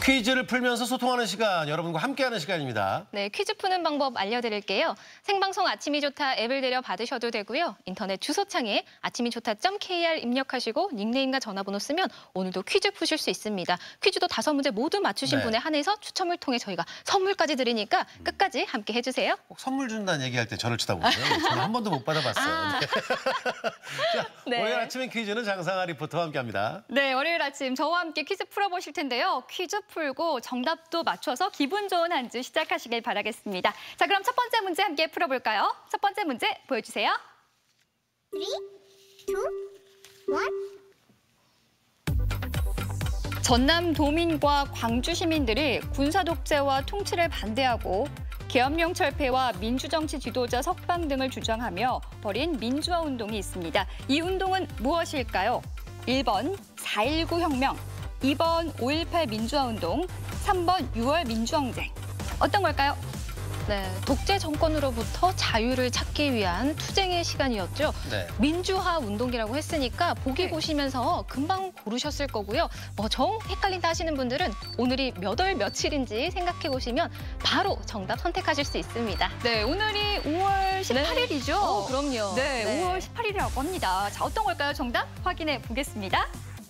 [SPEAKER 1] 퀴즈를 풀면서 소통하는 시간, 여러분과 함께하는 시간입니다.
[SPEAKER 2] 네, 퀴즈 푸는 방법 알려드릴게요. 생방송 아침이 좋다 앱을 내려 받으셔도 되고요. 인터넷 주소창에 아침이 좋다 점 케이알 입력하시고 닉네임과 전화번호 쓰면 오늘도 퀴즈 푸실 수 있습니다. 퀴즈도 다섯 문제 모두 맞추신
[SPEAKER 1] 네.
[SPEAKER 2] 분에 한해서 추첨을 통해 저희가 선물까지 드리니까 끝까지 함께 해주세요.
[SPEAKER 1] 꼭 선물 준다는 얘기할 때 저를 쳐다보세요. 저는 한 번도 못 받아봤어요.
[SPEAKER 2] 아.
[SPEAKER 1] 네. 자,
[SPEAKER 2] 네.
[SPEAKER 1] 월요일 아침엔 퀴즈는 장상아 리포터와 함께합니다.
[SPEAKER 4] 네, 월요일 아침 저와 함께 퀴즈 풀어보실 텐데요. 퀴즈 풀고 정답도 맞춰서 기분 좋은 한 주 시작하시길 바라겠습니다. 자, 그럼 첫 번째 문제 함께 풀어볼까요? 첫 번째 문제 보여주세요. 전남 도민과 광주 시민들이 군사 독재와 통치를 반대하고 계엄령 철폐와 민주정치 지도자 석방 등을 주장하며 벌인 민주화 운동이 있습니다. 이 운동은 무엇일까요? 일 번 사 일구 혁명, 이 번 오일팔 민주화 운동, 삼 번 유월 민주항쟁. 어떤 걸까요?
[SPEAKER 2] 네, 독재 정권으로부터 자유를 찾기 위한 투쟁의 시간이었죠.
[SPEAKER 1] 네.
[SPEAKER 2] 민주화 운동이라고 했으니까 보기
[SPEAKER 4] 네.
[SPEAKER 2] 보시면서 금방 고르셨을 거고요. 뭐 정 헷갈린다 하시는 분들은 오늘이 몇 월 며칠인지 생각해 보시면 바로 정답 선택하실 수 있습니다.
[SPEAKER 4] 네, 오늘이 오월 십팔일이죠.
[SPEAKER 2] 어, 그럼요.
[SPEAKER 4] 네,
[SPEAKER 2] 네.
[SPEAKER 4] 오월 십팔일이라고 합니다. 자, 어떤 걸까요? 정답 확인해 보겠습니다.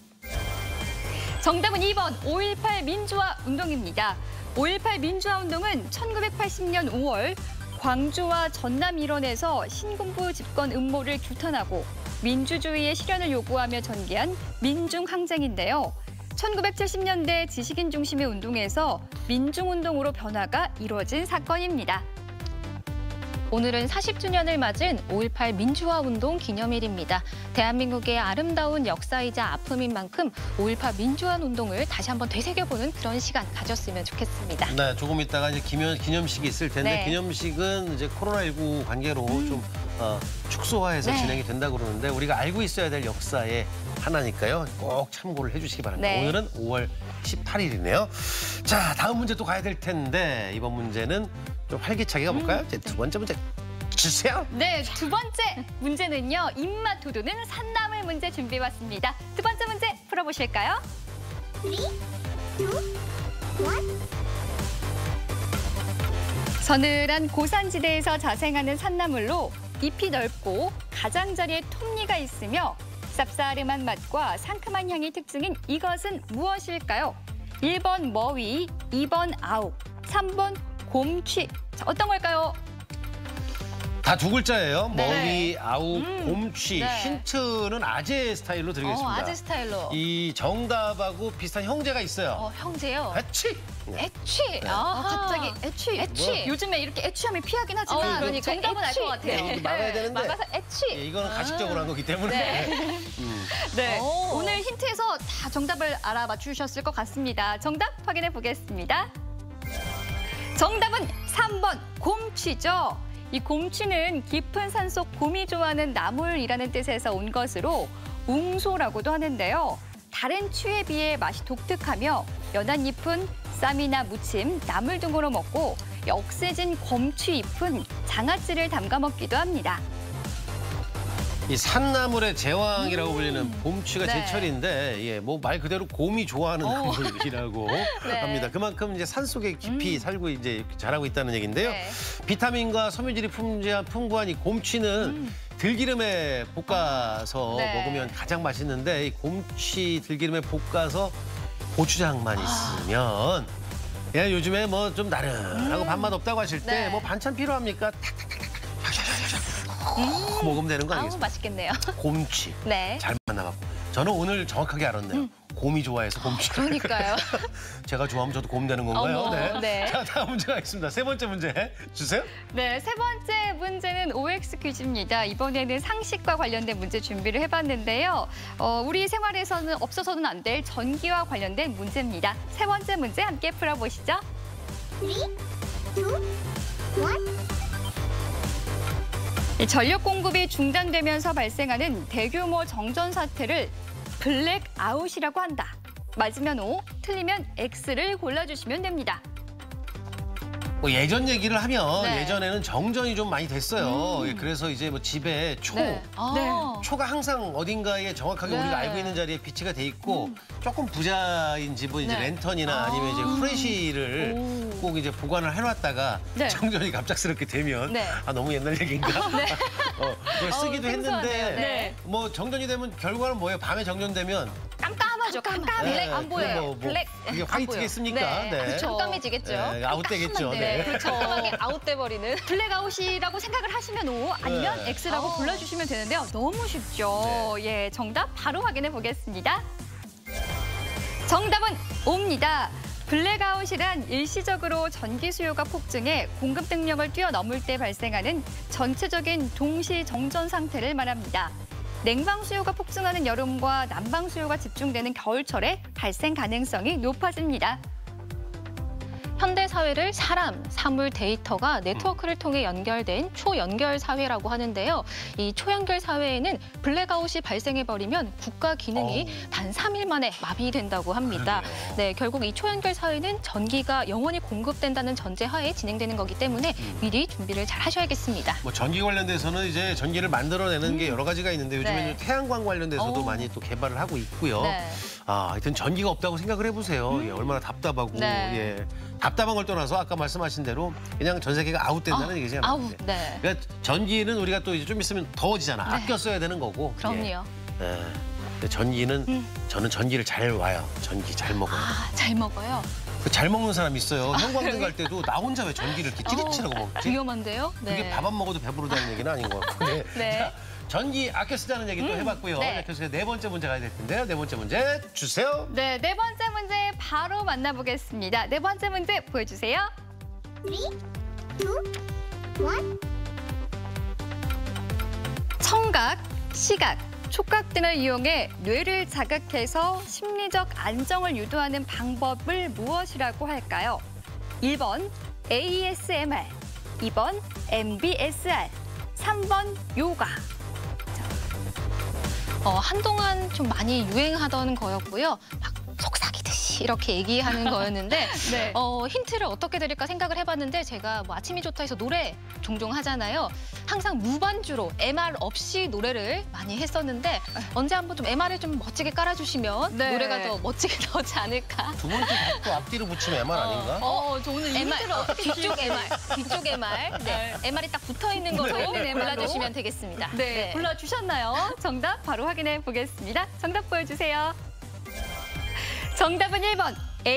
[SPEAKER 4] 정답은 이 번 오일팔 민주화 운동입니다. 오일팔 민주화 운동은 천구백팔십 년 오월 광주와 전남 일원에서 신군부 집권 음모를 규탄하고 민주주의의 실현을 요구하며 전개한 민중항쟁인데요. 천구백칠십 년대 지식인 중심의 운동에서 민중운동으로 변화가 이루어진 사건입니다.
[SPEAKER 2] 오늘은 사십 주년을 맞은 오일팔 민주화 운동 기념일입니다. 대한민국의 아름다운 역사이자 아픔인 만큼 오일팔 민주화 운동을 다시 한번 되새겨보는 그런 시간 가졌으면 좋겠습니다.
[SPEAKER 1] 네, 조금 있다가 이제 기념, 기념식이 있을 텐데
[SPEAKER 2] 네.
[SPEAKER 1] 기념식은 이제 코로나십구 관계로 좀 어, 축소화해서
[SPEAKER 2] 네.
[SPEAKER 1] 진행이 된다고 그러는데 우리가 알고 있어야 될 역사의 하나니까요. 꼭 참고를 해주시기 바랍니다.
[SPEAKER 2] 네.
[SPEAKER 1] 오늘은 오월 십팔일이네요. 자, 다음 문제 또 가야 될 텐데 이번 문제는 좀 활기차게 가볼까요? 이제 두 번째 문제 주세요.
[SPEAKER 4] 네, 두 번째 문제는요. 입맛 돋우는 산나물 문제 준비해봤습니다. 두 번째 문제 풀어보실까요? 서늘한 고산지대에서 자생하는 산나물로 잎이 넓고 가장자리에 톱니가 있으며 쌉싸름한 맛과 상큼한 향이 특징인 이것은 무엇일까요? 일 번 머위, 이 번 아욱, 삼 번 곰취. 자, 어떤 걸까요?
[SPEAKER 1] 다 두 글자예요.
[SPEAKER 2] 네.
[SPEAKER 1] 머위, 아욱,
[SPEAKER 2] 음,
[SPEAKER 1] 곰취.
[SPEAKER 2] 네.
[SPEAKER 1] 힌트는 아재 스타일로 드리겠습니다.
[SPEAKER 2] 어, 아재 스타일로.
[SPEAKER 1] 이 정답하고 비슷한 형제가 있어요.
[SPEAKER 2] 어, 형제요.
[SPEAKER 1] 애취.
[SPEAKER 2] 애취.
[SPEAKER 1] 네.
[SPEAKER 2] 아,
[SPEAKER 4] 갑자기 애취.
[SPEAKER 2] 애취.
[SPEAKER 4] 요즘에 이렇게 애취하면 피하긴 하지만
[SPEAKER 2] 어, 그러니까
[SPEAKER 4] 정답은 알 것
[SPEAKER 2] 애취.
[SPEAKER 4] 같아요.
[SPEAKER 1] 네, 이거 막아야 되는데.
[SPEAKER 2] 막아서 애취.
[SPEAKER 1] 예, 이거는 가식적으로 한 거기 때문에.
[SPEAKER 2] 네.
[SPEAKER 1] 음.
[SPEAKER 4] 네,
[SPEAKER 2] 오.
[SPEAKER 4] 오늘 힌트에서 다 정답을 알아 맞추셨을 것 같습니다. 정답 확인해 보겠습니다. 정답은 삼 번 곰취죠. 이 곰취는 깊은 산속 곰이 좋아하는 나물이라는 뜻에서 온 것으로 웅소라고도 하는데요. 다른 취에 비해 맛이 독특하며 연한 잎은 쌈이나 무침, 나물 등으로 먹고 억세진 곰취 잎은 장아찌를 담가 먹기도 합니다.
[SPEAKER 1] 이 산나물의 제왕이라고 불리는 곰취가
[SPEAKER 4] 네.
[SPEAKER 1] 제철인데, 예, 뭐 말 그대로 곰이 좋아하는
[SPEAKER 2] 어.
[SPEAKER 1] 나물이라고
[SPEAKER 2] 네.
[SPEAKER 1] 합니다. 그만큼 이제 산 속에 깊이 살고 이제 이렇게 자라고 있다는 얘기인데요.
[SPEAKER 4] 네.
[SPEAKER 1] 비타민과 섬유질이 풍부한, 풍부한 이 곰취는 들기름에 볶아서
[SPEAKER 4] 네.
[SPEAKER 1] 먹으면 가장 맛있는데 이 곰취 들기름에 볶아서 고추장만 있으면 예, 요즘에 뭐 좀 나른하고 밥맛 없다고 하실 때
[SPEAKER 2] 네.
[SPEAKER 1] 뭐 반찬 필요합니까? 탁탁탁탁 탁탁탁 먹으면 되는 거
[SPEAKER 2] 아우,
[SPEAKER 1] 아니겠습니까?
[SPEAKER 2] 맛있겠네요.
[SPEAKER 1] 곰취.
[SPEAKER 2] 네.
[SPEAKER 1] 잘 만나봤고. 저는 오늘 정확하게 알았네요. 곰이 좋아해서 곰취.
[SPEAKER 2] 그러니까요.
[SPEAKER 1] 제가 좋아하면 저도 곰 되는 건가요?
[SPEAKER 2] 어머,
[SPEAKER 1] 네.
[SPEAKER 2] 네.
[SPEAKER 1] 자, 다음 문제 가겠습니다. 세 번째 문제 주세요.
[SPEAKER 4] 네, 세 번째 문제는 오엑스 퀴즈입니다. 이번에는 상식과 관련된 문제 준비를 해봤는데요. 어, 우리 생활에서는 없어서는 안 될 전기와 관련된 문제입니다. 세 번째 문제 함께 풀어보시죠. 이 전력 공급이 중단되면서 발생하는 대규모 정전 사태를 블랙아웃이라고 한다. 맞으면 O, 틀리면 X를 골라주시면 됩니다.
[SPEAKER 1] 뭐 예전 얘기를 하면
[SPEAKER 2] 네.
[SPEAKER 1] 예전에는 정전이 좀 많이 됐어요. 예, 그래서 이제 뭐 집에 초,
[SPEAKER 2] 네. 아.
[SPEAKER 1] 초가 항상 어딘가에 정확하게
[SPEAKER 2] 네.
[SPEAKER 1] 우리가 알고 있는 자리에 비치가 돼 있고 조금 부자인 집은 이제
[SPEAKER 2] 네.
[SPEAKER 1] 랜턴이나
[SPEAKER 2] 아.
[SPEAKER 1] 아니면 이제 후레쉬를
[SPEAKER 2] 오.
[SPEAKER 1] 꼭 이제 보관을 해놨다가
[SPEAKER 2] 네.
[SPEAKER 1] 정전이 갑작스럽게 되면
[SPEAKER 2] 네.
[SPEAKER 1] 아 너무 옛날 얘기인가? 어, 그걸 쓰기도
[SPEAKER 2] 어우,
[SPEAKER 1] 했는데
[SPEAKER 2] 생소하네요. 네.
[SPEAKER 1] 뭐 정전이 되면 결과는 뭐예요? 밤에 정전되면
[SPEAKER 2] 깜깜하죠. 깜깜.
[SPEAKER 1] 네,
[SPEAKER 2] 블랙 안
[SPEAKER 1] 그게
[SPEAKER 2] 보여요.
[SPEAKER 1] 뭐, 뭐
[SPEAKER 2] 블랙
[SPEAKER 1] 그게
[SPEAKER 2] 안
[SPEAKER 1] 화이트겠습니까?
[SPEAKER 2] 보여요. 네.
[SPEAKER 1] 네.
[SPEAKER 2] 깜깜해지겠죠.
[SPEAKER 1] 네, 아웃되겠죠.
[SPEAKER 2] 깜깜한데.
[SPEAKER 1] 네.
[SPEAKER 2] 그렇죠. 깜깜하게 아웃돼 버리는.
[SPEAKER 4] 블랙아웃이라고 생각을 하시면 O 아니면
[SPEAKER 1] 네.
[SPEAKER 4] X라고
[SPEAKER 2] 어.
[SPEAKER 4] 불러주시면 되는데요. 너무 쉽죠. 예, 정답 바로 확인해 보겠습니다. 정답은 O입니다. 블랙아웃이란 일시적으로 전기 수요가 폭증해 공급 능력을 뛰어넘을 때 발생하는 전체적인 동시 정전 상태를 말합니다. 냉방 수요가 폭증하는 여름과 난방 수요가 집중되는 겨울철에 발생 가능성이 높아집니다.
[SPEAKER 2] 현대 사회를 사람, 사물, 데이터가 네트워크를 통해 연결된 초연결 사회라고 하는데요. 이 초연결 사회에는 블랙아웃이 발생해버리면 국가 기능이
[SPEAKER 1] 어우.
[SPEAKER 2] 단 삼 일 만에 마비된다고 합니다.
[SPEAKER 1] 그러게요.
[SPEAKER 2] 네, 결국 이 초연결 사회는 전기가 영원히 공급된다는 전제하에 진행되는 거기 때문에 미리 준비를 잘 하셔야겠습니다.
[SPEAKER 1] 뭐 전기 관련돼서는 이제 전기를 만들어내는 게 여러 가지가 있는데 요즘에는
[SPEAKER 2] 네.
[SPEAKER 1] 태양광 관련돼서도
[SPEAKER 2] 어.
[SPEAKER 1] 많이 또 개발을 하고 있고요.
[SPEAKER 2] 네.
[SPEAKER 1] 아, 하여튼 전기가 없다고 생각을 해보세요. 예, 얼마나 답답하고
[SPEAKER 2] 네.
[SPEAKER 1] 예. 답답한 걸 떠나서 아까 말씀하신 대로 그냥 전 세계가 아웃된다는
[SPEAKER 2] 아,
[SPEAKER 1] 얘기죠.
[SPEAKER 2] 아우, 네.
[SPEAKER 1] 그러니까 전기는 우리가 또 이제 좀 있으면 더워지잖아.
[SPEAKER 2] 네.
[SPEAKER 1] 아껴 써야 되는 거고.
[SPEAKER 2] 그럼요.
[SPEAKER 1] 예. 예. 근데 전기는
[SPEAKER 2] 음.
[SPEAKER 1] 저는 전기를 잘 와요. 전기 잘 먹어요.
[SPEAKER 2] 아, 잘 먹어요.
[SPEAKER 1] 그 잘 먹는 사람 있어요. 형광등 갈 때도 나 혼자 왜 전기를 이렇게 찌릿찌라고
[SPEAKER 2] 어,
[SPEAKER 1] 먹지?
[SPEAKER 2] 위험한데요? 네.
[SPEAKER 1] 그게 밥 안 먹어도 배부르다는 얘기는 아닌 것 같고. 네.
[SPEAKER 2] 네.
[SPEAKER 1] 자, 전기 아껴 쓰자는 얘기 또 해봤고요.
[SPEAKER 2] 네.
[SPEAKER 1] 자, 그래서 네 번째 문제 가야 될 텐데요. 네 번째 문제 주세요.
[SPEAKER 4] 네, 네 번째 문제 바로 만나보겠습니다. 네 번째 문제 보여주세요. 청각, 시각, 촉각 등을 이용해 뇌를 자극해서 심리적 안정을 유도하는 방법을 무엇이라고 할까요? 일 번 에이에스엠알, 이 번 엠비에스알, 삼 번 요가.
[SPEAKER 2] 어, 한동안 좀 많이 유행하던 거였고요. 막 속삭이듯이 이렇게 얘기하는 거였는데
[SPEAKER 4] 네.
[SPEAKER 2] 어, 힌트를 어떻게 드릴까 생각을 해봤는데 제가 뭐 아침이 좋다 해서 노래 종종 하잖아요. 항상 무반주로 엠알 없이 노래를 많이 했었는데 언제 한번 좀 엠알을 좀 멋지게 깔아주시면
[SPEAKER 4] 네.
[SPEAKER 2] 노래가 더 멋지게 나오지 않을까.
[SPEAKER 1] 두 번째 또 앞뒤로 붙이면 엠알 아닌가?
[SPEAKER 4] 어, 저 오늘
[SPEAKER 2] 엠알,
[SPEAKER 4] 힌트를 어떻게
[SPEAKER 2] 뒤쪽 엠알, 뒤쪽 엠알. 네, 엠알이 딱 붙어 있는 걸로
[SPEAKER 4] 붙어있는 엠알로?
[SPEAKER 2] 골라주시면 되겠습니다.
[SPEAKER 4] 네, 골라주셨나요? 정답 바로 확인해 보겠습니다. 정답 보여주세요. 정답은 일 번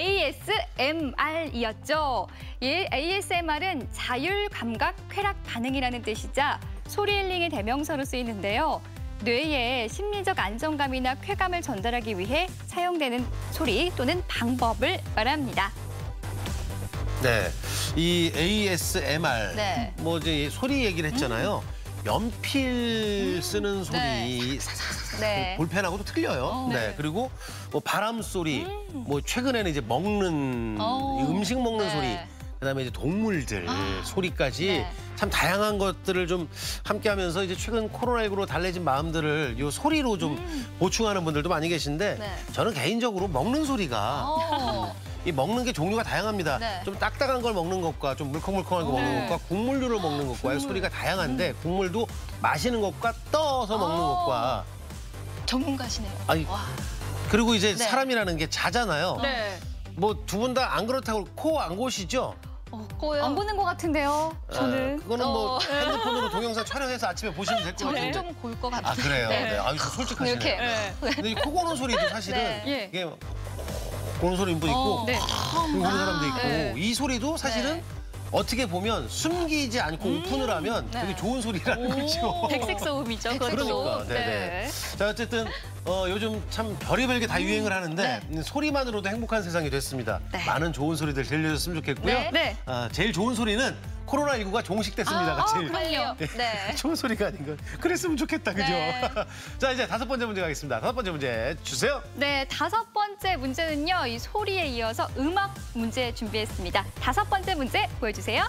[SPEAKER 4] 에이에스엠알이었죠. 이 에이에스엠알은 자율감각 쾌락 반응이라는 뜻이자 소리 힐링의 대명사로 쓰이는데요. 뇌에 심리적 안정감이나 쾌감을 전달하기 위해 사용되는 소리 또는 방법을 말합니다.
[SPEAKER 1] 네, 이 에이에스엠알
[SPEAKER 2] 네.
[SPEAKER 1] 뭐 이제 소리 얘기를 했잖아요. 연필 쓰는 소리
[SPEAKER 2] 네.
[SPEAKER 1] 사사사사
[SPEAKER 2] 네.
[SPEAKER 1] 볼펜하고도 틀려요. 네.
[SPEAKER 2] 네.
[SPEAKER 1] 그리고 뭐 바람 소리, 뭐 최근에는 이제 먹는
[SPEAKER 2] 어.
[SPEAKER 1] 이 음식 먹는
[SPEAKER 2] 네.
[SPEAKER 1] 소리, 그다음에 이제 동물들
[SPEAKER 2] 아.
[SPEAKER 1] 소리까지
[SPEAKER 2] 네.
[SPEAKER 1] 참 다양한 것들을 좀 함께하면서 이제 최근 코로나십구로 달래진 마음들을 요 소리로 좀 보충하는 분들도 많이 계신데
[SPEAKER 2] 네.
[SPEAKER 1] 저는 개인적으로 먹는 소리가
[SPEAKER 2] 어.
[SPEAKER 1] 이 먹는 게 종류가 다양합니다.
[SPEAKER 2] 네.
[SPEAKER 1] 좀 딱딱한 걸 먹는 것과 좀 물컹물컹한 거 먹는
[SPEAKER 2] 네.
[SPEAKER 1] 것과 국물류를 먹는 것과의 소리가 다양한데 국물도 마시는 것과 떠서 먹는
[SPEAKER 2] 어.
[SPEAKER 1] 것과
[SPEAKER 2] 전문가시네요.
[SPEAKER 1] 아니,
[SPEAKER 2] 와.
[SPEAKER 1] 그리고 이제
[SPEAKER 2] 네.
[SPEAKER 1] 사람이라는 게 자잖아요.
[SPEAKER 4] 네.
[SPEAKER 1] 뭐 두 분 다 안 그렇다고 코 안 고시죠?
[SPEAKER 2] 어, 꼬요.
[SPEAKER 4] 안 보는 것 같은데요. 저는.
[SPEAKER 1] 아, 그거는 뭐
[SPEAKER 2] 어.
[SPEAKER 1] 핸드폰으로 동영상 촬영해서 아침에 보시면 될 것
[SPEAKER 2] 저는
[SPEAKER 1] 같은데.
[SPEAKER 2] 좀 골 것 같아요.
[SPEAKER 1] 아 그래요?
[SPEAKER 2] 네.
[SPEAKER 1] 네. 아 이거 솔직하시네요.
[SPEAKER 2] 이렇게.
[SPEAKER 4] 네.
[SPEAKER 1] 근데 이 코 고는 소리도 사실은
[SPEAKER 2] 네.
[SPEAKER 1] 이게 고는 소리 분도 있고
[SPEAKER 2] 어.
[SPEAKER 4] 네.
[SPEAKER 1] 고는 사람도 있고
[SPEAKER 4] 네.
[SPEAKER 1] 이 소리도 사실은
[SPEAKER 2] 네.
[SPEAKER 1] 어떻게 보면 숨기지 않고 오픈을 하면
[SPEAKER 2] 네.
[SPEAKER 1] 되게 좋은 소리라는 거죠.
[SPEAKER 4] 백색 소음이죠.
[SPEAKER 2] 백색
[SPEAKER 4] 그것도.
[SPEAKER 1] 그러니까, 네네. 자 어쨌든 어, 요즘 참 별의별 게 다 유행을 하는데 음, 소리만으로도 행복한 세상이 됐습니다.
[SPEAKER 2] 네.
[SPEAKER 1] 많은 좋은 소리들 들려줬으면 좋겠고요.
[SPEAKER 2] 네.
[SPEAKER 4] 네.
[SPEAKER 1] 아, 제일 좋은 소리는 코로나십구가 종식됐습니다가
[SPEAKER 2] 아,
[SPEAKER 1] 제일
[SPEAKER 2] 그럼요. 네.
[SPEAKER 1] 좋은 소리가 아닌가. 그랬으면 좋겠다, 그죠?
[SPEAKER 2] 네.
[SPEAKER 1] 자 이제 다섯 번째 문제 가겠습니다. 다섯 번째 문제 주세요.
[SPEAKER 4] 네, 다섯 번째 문제는요. 이 소리에 이어서 음악 문제 준비했습니다. 다섯 번째 문제 보여주세요.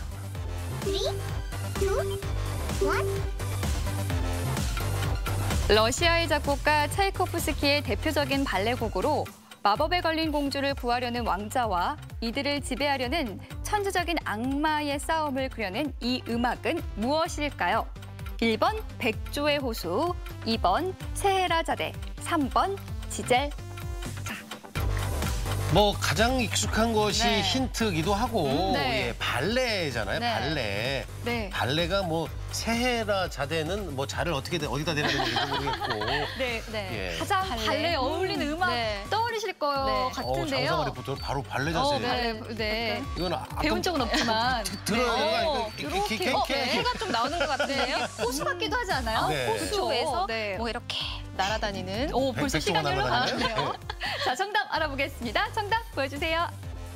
[SPEAKER 4] 러시아의 작곡가 차이코프스키의 대표적인 발레곡으로 마법에 걸린 공주를 구하려는 왕자와 이들을 지배하려는 천재적인 악마의 싸움을 그려낸 이 음악은 무엇일까요? 일 번 백조의 호수, 이 번 세헤라자데, 삼 번 지젤.
[SPEAKER 1] 뭐 가장 익숙한 것이
[SPEAKER 4] 네.
[SPEAKER 1] 힌트기도 하고
[SPEAKER 4] 음, 네.
[SPEAKER 1] 예, 발레잖아요.
[SPEAKER 4] 네.
[SPEAKER 1] 발레.
[SPEAKER 4] 네.
[SPEAKER 1] 발레가 뭐 세헤라 자데는 뭐 자를 어떻게 대- 어디다 대야 되는지 모르겠고.
[SPEAKER 4] 네,
[SPEAKER 2] 네.
[SPEAKER 1] 예.
[SPEAKER 4] 가장
[SPEAKER 2] 발레.
[SPEAKER 4] 발레에 어울리는 음악
[SPEAKER 2] 네.
[SPEAKER 4] 떠올리실 것
[SPEAKER 2] 네.
[SPEAKER 1] 어,
[SPEAKER 4] 같은데요.
[SPEAKER 1] 장사가 리포터 바로 발레 자세.
[SPEAKER 4] 어, 발레, 네.
[SPEAKER 1] 이건 아까
[SPEAKER 4] 배운 적은 없지만
[SPEAKER 1] 들어요.
[SPEAKER 4] 어,
[SPEAKER 1] 이거
[SPEAKER 4] 이렇게
[SPEAKER 1] 이렇게
[SPEAKER 4] 어,
[SPEAKER 1] 이렇게
[SPEAKER 4] 네.
[SPEAKER 2] 해가 좀 나오는 것 같은데요.
[SPEAKER 4] 호수 같기도 하지 않아요?
[SPEAKER 1] 네.
[SPEAKER 2] 호수에서
[SPEAKER 4] 네.
[SPEAKER 2] 뭐 이렇게 날아다니는.
[SPEAKER 4] 오, 벌써
[SPEAKER 1] 백-
[SPEAKER 4] 시간이
[SPEAKER 1] 백종원
[SPEAKER 4] 흘러가네요.
[SPEAKER 1] 날아가나요?
[SPEAKER 4] 자, 정답 알아보겠습니다. 정답 보여주세요.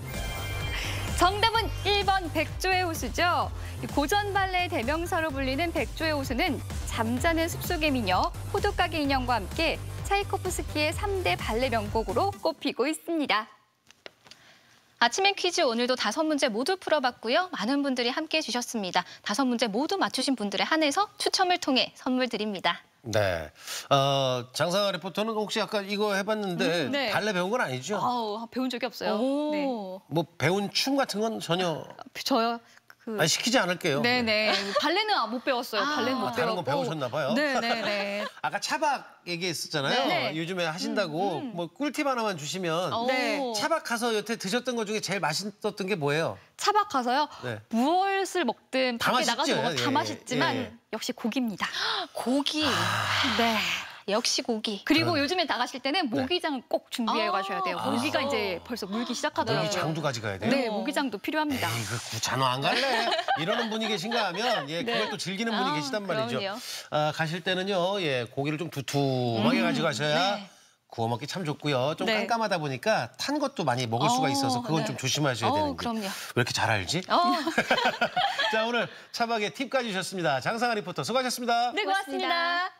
[SPEAKER 4] 정답은 일 번 백조의 호수죠. 이 고전 발레의 대명사로 불리는 백조의 호수는 잠자는 숲속의 미녀, 호두까기 인형과 함께 차이코프스키의 삼 대 발레 명곡으로 꼽히고 있습니다.
[SPEAKER 2] 아침엔 퀴즈 오늘도 다섯 문제 모두 풀어봤고요. 많은 분들이 함께해 주셨습니다. 다섯 문제 모두 맞추신 분들에 한해서 추첨을 통해 선물 드립니다.
[SPEAKER 1] 네. 어, 장상아 리포터는 혹시 아까 이거 해봤는데
[SPEAKER 4] 음, 네.
[SPEAKER 1] 발레 배운 건 아니죠?
[SPEAKER 4] 아우, 배운 적이 없어요.
[SPEAKER 2] 오.
[SPEAKER 4] 네.
[SPEAKER 1] 뭐 배운 춤 같은 건 전혀
[SPEAKER 4] 저요. 그...
[SPEAKER 1] 아니, 시키지 않을게요.
[SPEAKER 4] 네네. 발레는 못 배웠어요.
[SPEAKER 2] 아,
[SPEAKER 4] 발레는 못
[SPEAKER 1] 아, 다른 건
[SPEAKER 4] 배웠고.
[SPEAKER 1] 배우셨나 봐요.
[SPEAKER 4] 네네네.
[SPEAKER 1] 아까 차박 얘기했었잖아요.
[SPEAKER 4] 네.
[SPEAKER 1] 요즘에 하신다고
[SPEAKER 4] 음, 음.
[SPEAKER 1] 뭐 꿀팁 하나만 주시면
[SPEAKER 2] 오.
[SPEAKER 4] 네.
[SPEAKER 1] 차박 가서 여태 드셨던 것 중에 제일 맛있었던 게 뭐예요?
[SPEAKER 4] 차박 가서요.
[SPEAKER 1] 네.
[SPEAKER 4] 무엇을 먹든
[SPEAKER 1] 다
[SPEAKER 4] 밖에 나가서
[SPEAKER 1] 맛있죠.
[SPEAKER 4] 먹으면 다
[SPEAKER 1] 예,
[SPEAKER 4] 맛있지만
[SPEAKER 1] 예.
[SPEAKER 4] 역시 고기입니다.
[SPEAKER 2] 고기.
[SPEAKER 4] 네.
[SPEAKER 2] 역시 고기.
[SPEAKER 4] 그리고
[SPEAKER 1] 그러네.
[SPEAKER 4] 요즘에 나가실 때는 모기장 꼭 준비해
[SPEAKER 2] 아.
[SPEAKER 4] 가셔야 돼요.
[SPEAKER 1] 아.
[SPEAKER 4] 모기가 이제 벌써 물기 시작하더라고요.
[SPEAKER 1] 여기 장도 가져가야 돼요?
[SPEAKER 4] 네, 모기장도 필요합니다.
[SPEAKER 1] 에이, 그 구찬호 안 갈래? 이러는 분이 계신가 하면 예, 그걸 또 즐기는 분이
[SPEAKER 2] 아,
[SPEAKER 1] 계시단 말이죠.
[SPEAKER 2] 그럼요.
[SPEAKER 1] 아, 가실 때는요, 예, 고기를 좀 두툼하게 가져가셔야
[SPEAKER 2] 네.
[SPEAKER 1] 구워 먹기 참 좋고요. 좀
[SPEAKER 4] 네.
[SPEAKER 1] 깜깜하다 보니까 탄 것도 많이 먹을 수가
[SPEAKER 2] 어,
[SPEAKER 1] 있어서 그건
[SPEAKER 2] 네.
[SPEAKER 1] 좀 조심하셔야
[SPEAKER 2] 어,
[SPEAKER 1] 되는데.
[SPEAKER 2] 그럼요.
[SPEAKER 1] 왜 이렇게 잘 알지?
[SPEAKER 2] 어.
[SPEAKER 1] 자, 오늘 차박의 팁까지 주셨습니다. 장상아 리포터 수고하셨습니다.
[SPEAKER 4] 네, 고맙습니다.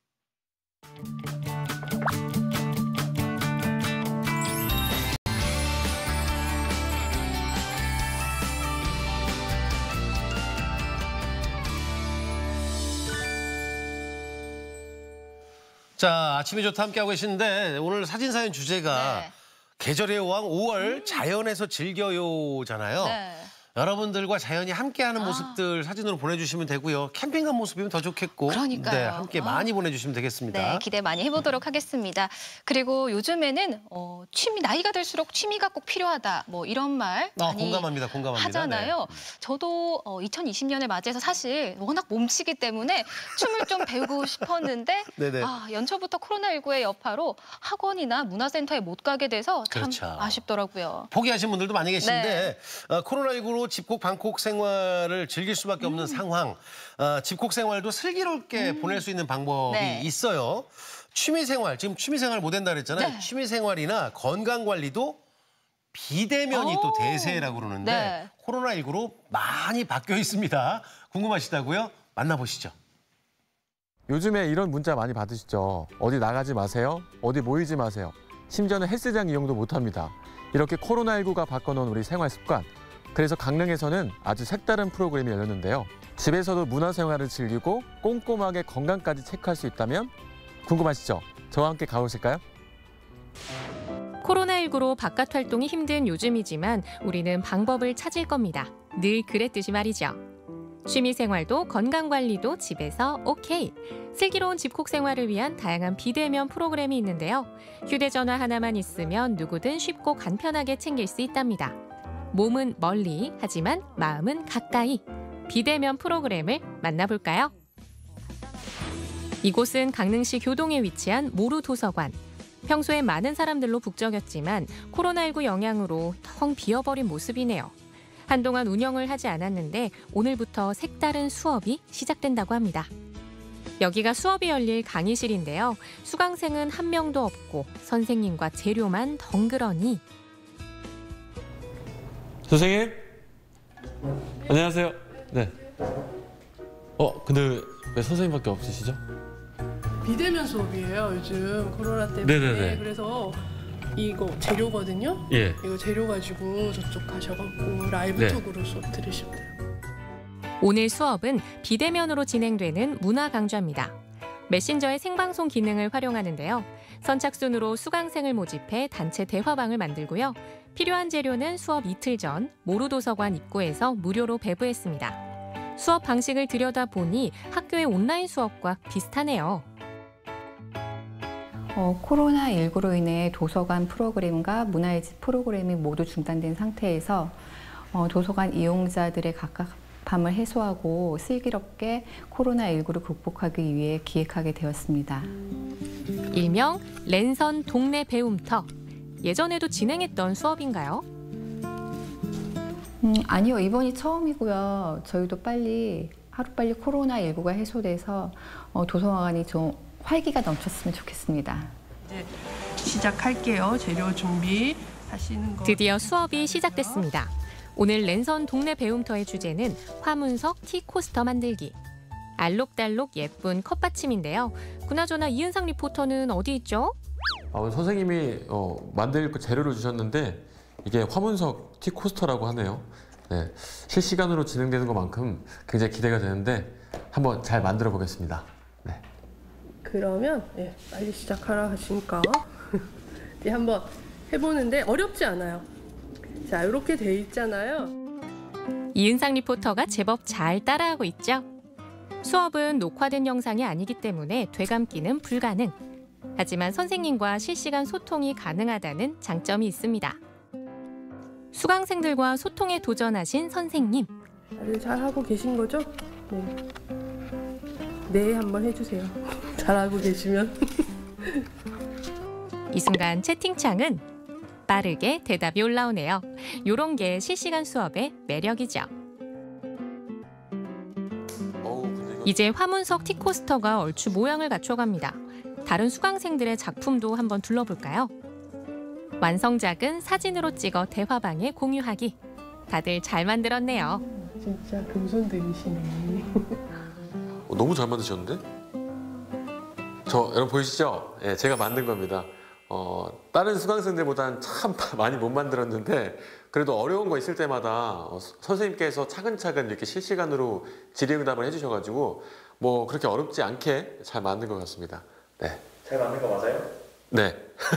[SPEAKER 1] 자, 아침이 좋다 함께하고 계시는데 오늘 사진사연 주제가
[SPEAKER 2] 네.
[SPEAKER 1] 계절의 여왕 오월 자연에서 즐겨요잖아요.
[SPEAKER 2] 네.
[SPEAKER 1] 여러분들과 자연이 함께하는 모습들 사진으로 보내주시면 되고요. 캠핑 간 모습이면 더 좋겠고.
[SPEAKER 2] 그러니까요.
[SPEAKER 1] 네, 함께
[SPEAKER 2] 아.
[SPEAKER 1] 많이 보내주시면 되겠습니다.
[SPEAKER 2] 네, 기대 많이 해보도록 하겠습니다. 그리고 요즘에는 어, 취미 나이가 들수록 취미가 꼭 필요하다. 뭐 이런 말
[SPEAKER 1] 아,
[SPEAKER 2] 많이
[SPEAKER 1] 공감합니다. 공감합니다.
[SPEAKER 2] 하잖아요. 저도 어, 이천이십 년을 맞이해서 사실 워낙 몸치기 때문에 춤을 좀 배우고 싶었는데
[SPEAKER 1] 네네.
[SPEAKER 2] 아, 연초부터 코로나십구의 여파로 학원이나 문화센터에 못 가게 돼서 참
[SPEAKER 1] 그렇죠.
[SPEAKER 2] 아쉽더라고요.
[SPEAKER 1] 포기하신 분들도 많이 계신데
[SPEAKER 2] 네.
[SPEAKER 1] 어, 코로나십구로 집콕 방콕 생활을 즐길 수밖에 없는
[SPEAKER 2] 음.
[SPEAKER 1] 상황. 어, 집콕 생활도 슬기롭게 보낼 수 있는 방법이
[SPEAKER 2] 네.
[SPEAKER 1] 있어요. 취미 생활, 지금 취미 생활 못 한다 그랬잖아요.
[SPEAKER 2] 네.
[SPEAKER 1] 취미 생활이나 건강 관리도 비대면이
[SPEAKER 2] 오.
[SPEAKER 1] 또 대세라고 그러는데
[SPEAKER 2] 네.
[SPEAKER 1] 코로나십구로 많이 바뀌어 있습니다. 궁금하시다고요? 만나보시죠.
[SPEAKER 14] 요즘에 이런 문자 많이 받으시죠. 어디 나가지 마세요. 어디 모이지 마세요. 심지어는 헬스장 이용도 못합니다. 이렇게 코로나십구가 바꿔놓은 우리 생활 습관. 그래서 강릉에서는 아주 색다른 프로그램이 열렸는데요. 집에서도 문화생활을 즐기고 꼼꼼하게 건강까지 체크할 수 있다면 궁금하시죠? 저와 함께 가보실까요?
[SPEAKER 15] 코로나십구로 바깥 활동이 힘든 요즘이지만 우리는 방법을 찾을 겁니다. 늘 그랬듯이 말이죠. 취미생활도 건강관리도 집에서 오케이. 슬기로운 집콕 생활을 위한 다양한 비대면 프로그램이 있는데요. 휴대전화 하나만 있으면 누구든 쉽고 간편하게 챙길 수 있답니다. 몸은 멀리, 하지만 마음은 가까이. 비대면 프로그램을 만나볼까요? 이곳은 강릉시 교동에 위치한 모루도서관. 평소엔 많은 사람들로 북적였지만 코로나십구 영향으로 텅 비어버린 모습이네요. 한동안 운영을 하지 않았는데 오늘부터 색다른 수업이 시작된다고 합니다. 여기가 수업이 열릴 강의실인데요. 수강생은 한 명도 없고 선생님과 재료만 덩그러니.
[SPEAKER 16] 선생님? 안녕하세요. 네. 어, 근데 왜 선생님밖에 없으시죠?
[SPEAKER 17] 비대면 수업이에요. 요즘 코로나 때문에.
[SPEAKER 16] 네네네.
[SPEAKER 17] 그래서 이거 재료거든요.
[SPEAKER 16] 예.
[SPEAKER 17] 이거 재료 가지고 저쪽 가셔갖고 라이브
[SPEAKER 16] 네.
[SPEAKER 17] 톡으로 수업 들으시면 돼요.
[SPEAKER 15] 오늘 수업은 비대면으로 진행되는 문화 강좌입니다. 메신저의 생방송 기능을 활용하는데요. 선착순으로 수강생을 모집해 단체 대화방을 만들고요. 필요한 재료는 수업 이틀 전 모루도서관 입구에서 무료로 배부했습니다. 수업 방식을 들여다보니 학교의 온라인 수업과 비슷하네요.
[SPEAKER 18] 어, 코로나십구로 인해 도서관 프로그램과 문화예지 프로그램이 모두 중단된 상태에서 어, 도서관 이용자들의 갑갑함을 해소하고 슬기롭게 코로나십구를 극복하기 위해 기획하게 되었습니다.
[SPEAKER 15] 일명 랜선 동네 배움터. 예전에도 진행했던 수업인가요?
[SPEAKER 18] 음, 아니요. 이번이 처음이고요. 저희도 빨리 하루빨리 코로나십구가 해소돼서 어, 도서관이 좀 활기가 넘쳤으면 좋겠습니다.
[SPEAKER 17] 이제 시작할게요. 재료 준비 하시는 거.
[SPEAKER 15] 드디어 수업이 시작됐습니다. 오늘 랜선 동네 배움터의 주제는 화문석 티 코스터 만들기. 알록달록 예쁜 컵받침인데요. 그나저나 이은상 리포터는 어디 있죠?
[SPEAKER 14] 아, 오늘 선생님이 어, 만들 그 재료를 주셨는데 이게 화문석 티 코스터라고 하네요. 네, 실시간으로 진행되는 것만큼 굉장히 기대가 되는데 한번 잘 만들어 보겠습니다. 네.
[SPEAKER 17] 그러면 예, 빨리 시작하라 하시니까 이제 한번 해보는데 어렵지 않아요. 자, 이렇게 돼 있잖아요.
[SPEAKER 15] 이은상 리포터가 제법 잘 따라하고 있죠. 수업은 녹화된 영상이 아니기 때문에 되감기는 불가능. 하지만 선생님과 실시간 소통이 가능하다는 장점이 있습니다. 수강생들과 소통에 도전하신 선생님.
[SPEAKER 17] 다들 잘하고 계신 거죠? 네. 네, 한번 해주세요. 잘하고 계시면.
[SPEAKER 15] 이 순간 채팅창은 빠르게 대답이 올라오네요. 이런 게 실시간 수업의 매력이죠. 이제 화문석 티코스터가 얼추 모양을 갖춰갑니다. 다른 수강생들의 작품도 한번 둘러볼까요? 완성작은 사진으로 찍어 대화방에 공유하기. 다들 잘 만들었네요.
[SPEAKER 17] 진짜 금손들이시네.
[SPEAKER 14] 어, 너무 잘 만드셨는데? 저 여러분 보이시죠? 예, 제가 만든 겁니다. 어, 다른 수강생들보다는 참 많이 못 만들었는데 그래도 어려운 거 있을 때마다 어, 선생님께서 차근차근 이렇게 실시간으로 질의응답을 해주셔가지고 뭐 그렇게 어렵지 않게 잘 만든 것 같습니다. 네.
[SPEAKER 19] 잘 만든 거 맞아요?
[SPEAKER 14] 네.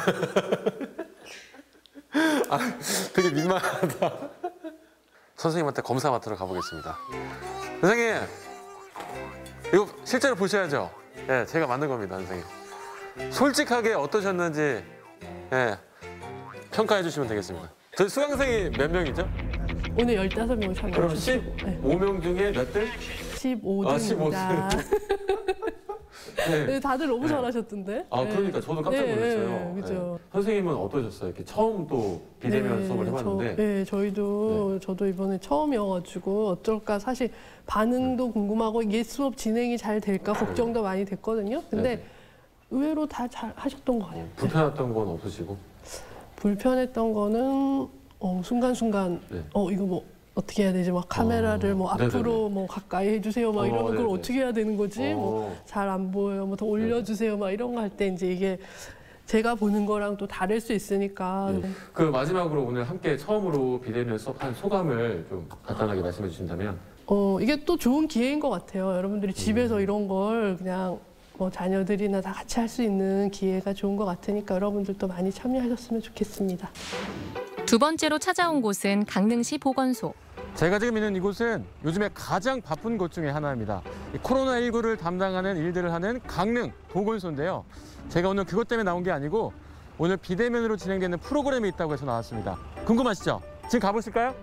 [SPEAKER 14] 아, 되게 민망하다. 선생님한테 검사 맡으러 가보겠습니다. 선생님, 이거 실제로 보셔야죠. 네, 제가 만든 겁니다, 선생님. 솔직하게 어떠셨는지 네, 평가해 주시면 되겠습니다. 저희 수강생이 몇 명이죠?
[SPEAKER 17] 오늘 열다섯 명 참여하셨어요.
[SPEAKER 14] 그럼 십오 명 중에 몇 등?
[SPEAKER 17] 십오 등입니다.
[SPEAKER 14] 아, 십오 등. 네.
[SPEAKER 17] 네, 다들 너무 잘하셨던데.
[SPEAKER 14] 아, 그러니까 저도 깜짝 놀랐어요.
[SPEAKER 17] 네, 그렇죠.
[SPEAKER 14] 네. 선생님은 어떠셨어요? 이렇게 처음 또 비대면
[SPEAKER 17] 네,
[SPEAKER 14] 수업을 해봤는데.
[SPEAKER 17] 저, 네, 저희도 네. 저도 이번에 처음이어가지고 어쩔까 사실 반응도 네. 궁금하고 이게 수업 진행이 잘 될까 걱정도 많이 됐거든요. 근데 네. 의외로 다 잘 하셨던 것 같아요.
[SPEAKER 14] 불편했던 건 없으시고?
[SPEAKER 17] 불편했던 거는 어, 순간순간 네. 어 이거 뭐 어떻게 해야 되지? 막 카메라를 어, 뭐 앞으로 네네네. 뭐 가까이 해주세요. 막 어, 이러면 그걸 네네. 어떻게 해야 되는 거지? 어. 뭐 잘 안 보여요. 뭐 더 올려주세요. 막 이런 거 할 때 이제 이게 제가 보는 거랑 또 다를 수 있으니까.
[SPEAKER 14] 네. 그 마지막으로 오늘 함께 처음으로 비대면 수업한 소감을 좀 간단하게 말씀해 주신다면?
[SPEAKER 17] 어 이게 또 좋은 기회인 것 같아요. 여러분들이 집에서
[SPEAKER 14] 음.
[SPEAKER 17] 이런 걸 그냥 뭐 자녀들이나 다 같이 할 수 있는 기회가 좋은 것 같으니까 여러분들도 많이 참여하셨으면 좋겠습니다.
[SPEAKER 15] 두 번째로 찾아온 곳은 강릉시 보건소.
[SPEAKER 14] 제가 지금 있는 이곳은 요즘에 가장 바쁜 곳 중에 하나입니다. 코로나십구를 담당하는 일들을 하는 강릉 보건소인데요. 제가 오늘 그것 때문에 나온 게 아니고 오늘 비대면으로 진행되는 프로그램이 있다고 해서 나왔습니다. 궁금하시죠? 지금 가보실까요?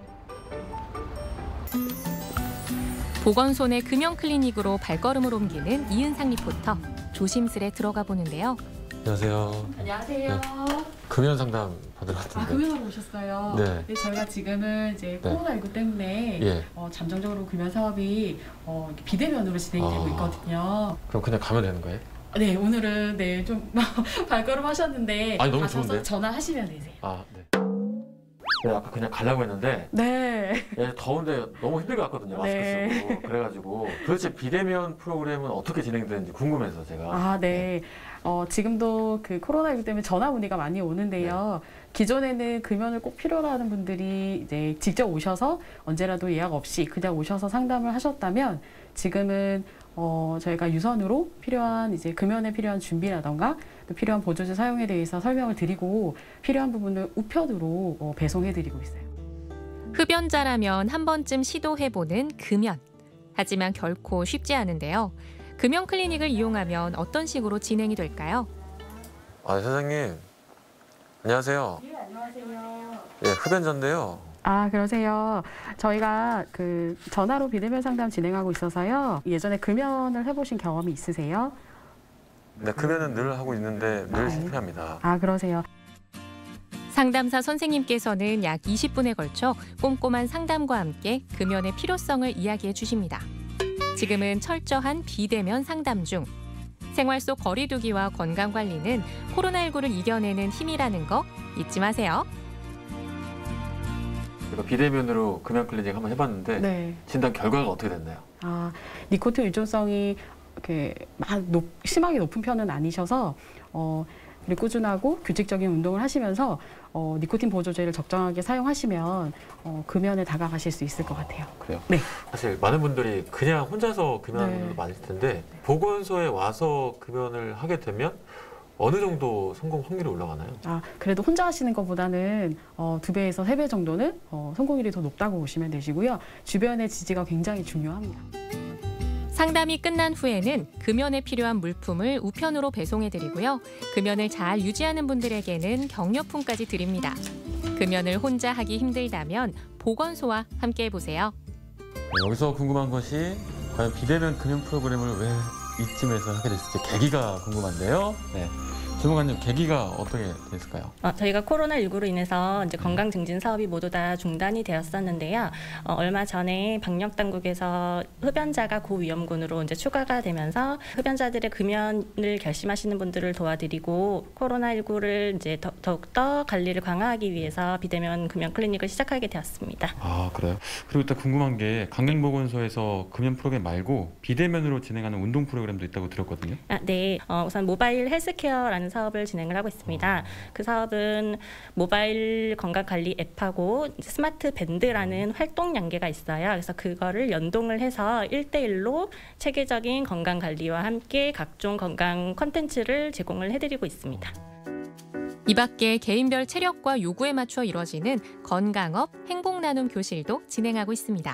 [SPEAKER 15] 보건소 내 금연 클리닉으로 발걸음을 옮기는 이은상 리포터. 조심스레 들어가 보는데요.
[SPEAKER 14] 안녕하세요.
[SPEAKER 20] 안녕하세요. 네.
[SPEAKER 14] 금연 상담 받으러 왔던데.
[SPEAKER 20] 아, 금연하러 오셨어요?
[SPEAKER 14] 네.
[SPEAKER 20] 네. 저희가 지금은 이제
[SPEAKER 14] 네.
[SPEAKER 20] 코로나십구 때문에
[SPEAKER 14] 예.
[SPEAKER 20] 어, 잠정적으로 금연 사업이 어, 비대면으로 진행이
[SPEAKER 14] 아.
[SPEAKER 20] 되고 있거든요.
[SPEAKER 14] 그럼 그냥 가면 되는 거예요?
[SPEAKER 20] 네, 오늘은 네, 좀 발걸음 하셨는데
[SPEAKER 14] 아니, 너무
[SPEAKER 20] 가셔서
[SPEAKER 14] 좋은데?
[SPEAKER 20] 전화하시면 되세요.
[SPEAKER 14] 아, 네. 네, 아까 그냥 가려고 했는데
[SPEAKER 20] 네.
[SPEAKER 14] 네, 더운데 너무 힘들게 왔거든요. 마스크
[SPEAKER 20] 네.
[SPEAKER 14] 쓰고. 그래가지고 도대체 비대면 프로그램은 어떻게 진행되는지 궁금해서 제가.
[SPEAKER 20] 아, 네. 어, 지금도 그 코로나십구 때문에 전화 문의가 많이 오는데요. 네. 기존에는 금연을 꼭 필요로 하는 분들이 이제 직접 오셔서 언제라도 예약 없이 그냥 오셔서 상담을 하셨다면 지금은 어, 저희가 유선으로 필요한 이제 금연에 필요한 준비라던가 또 필요한 보조제 사용에 대해서 설명을 드리고 필요한 부분을 우편으로 어, 배송해드리고 있어요.
[SPEAKER 15] 흡연자라면 한 번쯤 시도해보는 금연. 하지만 결코 쉽지 않은데요. 금연 클리닉을 이용하면 어떤 식으로 진행이 될까요?
[SPEAKER 14] 아, 사장님. 안녕하세요.
[SPEAKER 20] 네, 안녕하세요.
[SPEAKER 14] 예, 흡연자인데요.
[SPEAKER 20] 아, 그러세요. 저희가 그 전화로 비대면 상담 진행하고 있어서요. 예전에 금연을 해보신 경험이 있으세요?
[SPEAKER 14] 네, 금연은 늘 하고 있는데 늘 실패합니다.
[SPEAKER 20] 아, 그러세요.
[SPEAKER 15] 상담사 선생님께서는 약 이십 분에 걸쳐 꼼꼼한 상담과 함께 금연의 필요성을 이야기해 주십니다. 지금은 철저한 비대면 상담 중. 생활 속 거리 두기와 건강 관리는 코로나십구를 이겨내는 힘이라는 거 잊지 마세요.
[SPEAKER 14] 제가 비대면으로 금연 클리닉 한번 해봤는데
[SPEAKER 20] 네.
[SPEAKER 14] 진단 결과가 어떻게 됐나요?
[SPEAKER 20] 아, 니코틴 의존성이 이렇게 막 높, 심하게 높은 편은 아니셔서 어, 꾸준하고 규칙적인 운동을 하시면서 어, 니코틴 보조제를 적정하게 사용하시면 어, 금연에 다가가실 수 있을 것 같아요.
[SPEAKER 14] 그래요?
[SPEAKER 20] 네.
[SPEAKER 14] 사실 많은 분들이 그냥 혼자서 금연하는
[SPEAKER 20] 네.
[SPEAKER 14] 분도 많을 텐데 보건소에 와서 금연을 하게 되면 어느 정도 성공 확률이 올라가나요?
[SPEAKER 20] 아, 그래도 혼자 하시는 것보다는 어, 두 배에서 세 배 정도는 어, 성공률이 더 높다고 보시면 되시고요. 주변의 지지가 굉장히 중요합니다.
[SPEAKER 15] 상담이 끝난 후에는 금연에 필요한 물품을 우편으로 배송해드리고요. 금연을 잘 유지하는 분들에게는 격려품까지 드립니다. 금연을 혼자 하기 힘들다면 보건소와 함께 해보세요.
[SPEAKER 14] 네, 여기서 궁금한 것이 과연 비대면 금연 프로그램을 왜 이쯤에서 하게 됐을지 계기가 궁금한데요. 네. 주무관님, 계기가 어떻게 됐을까요?
[SPEAKER 19] 어, 저희가 코로나십구로 인해서 이제 건강 증진 사업이 모두 다 중단이 되었었는데요. 어, 얼마 전에 방역 당국에서 흡연자가 고위험군으로 이제 추가가 되면서 흡연자들의 금연을 결심하시는 분들을 도와드리고 코로나십구를 이제 더, 더욱더 관리를 강화하기 위해서 비대면 금연 클리닉을 시작하게 되었습니다.
[SPEAKER 14] 아, 그래요? 그리고 일단 궁금한 게 강릉보건소에서 금연 프로그램 말고 비대면으로 진행하는 운동 프로그램도 있다고 들었거든요.
[SPEAKER 19] 아, 네. 어, 우선 모바일 헬스케어라는 사업을 진행을 하고 있습니다. 그 사업은 모바일 건강관리 앱하고 스마트 밴드라는 활동 연계가 있어요. 그래서 그거를 연동을 해서 일 대일로 체계적인 건강관리와 함께 각종 건강 콘텐츠를 제공을 해드리고 있습니다.
[SPEAKER 15] 이 밖에 개인별 체력과 요구에 맞춰 이뤄지는 건강업 행복나눔 교실도 진행하고 있습니다.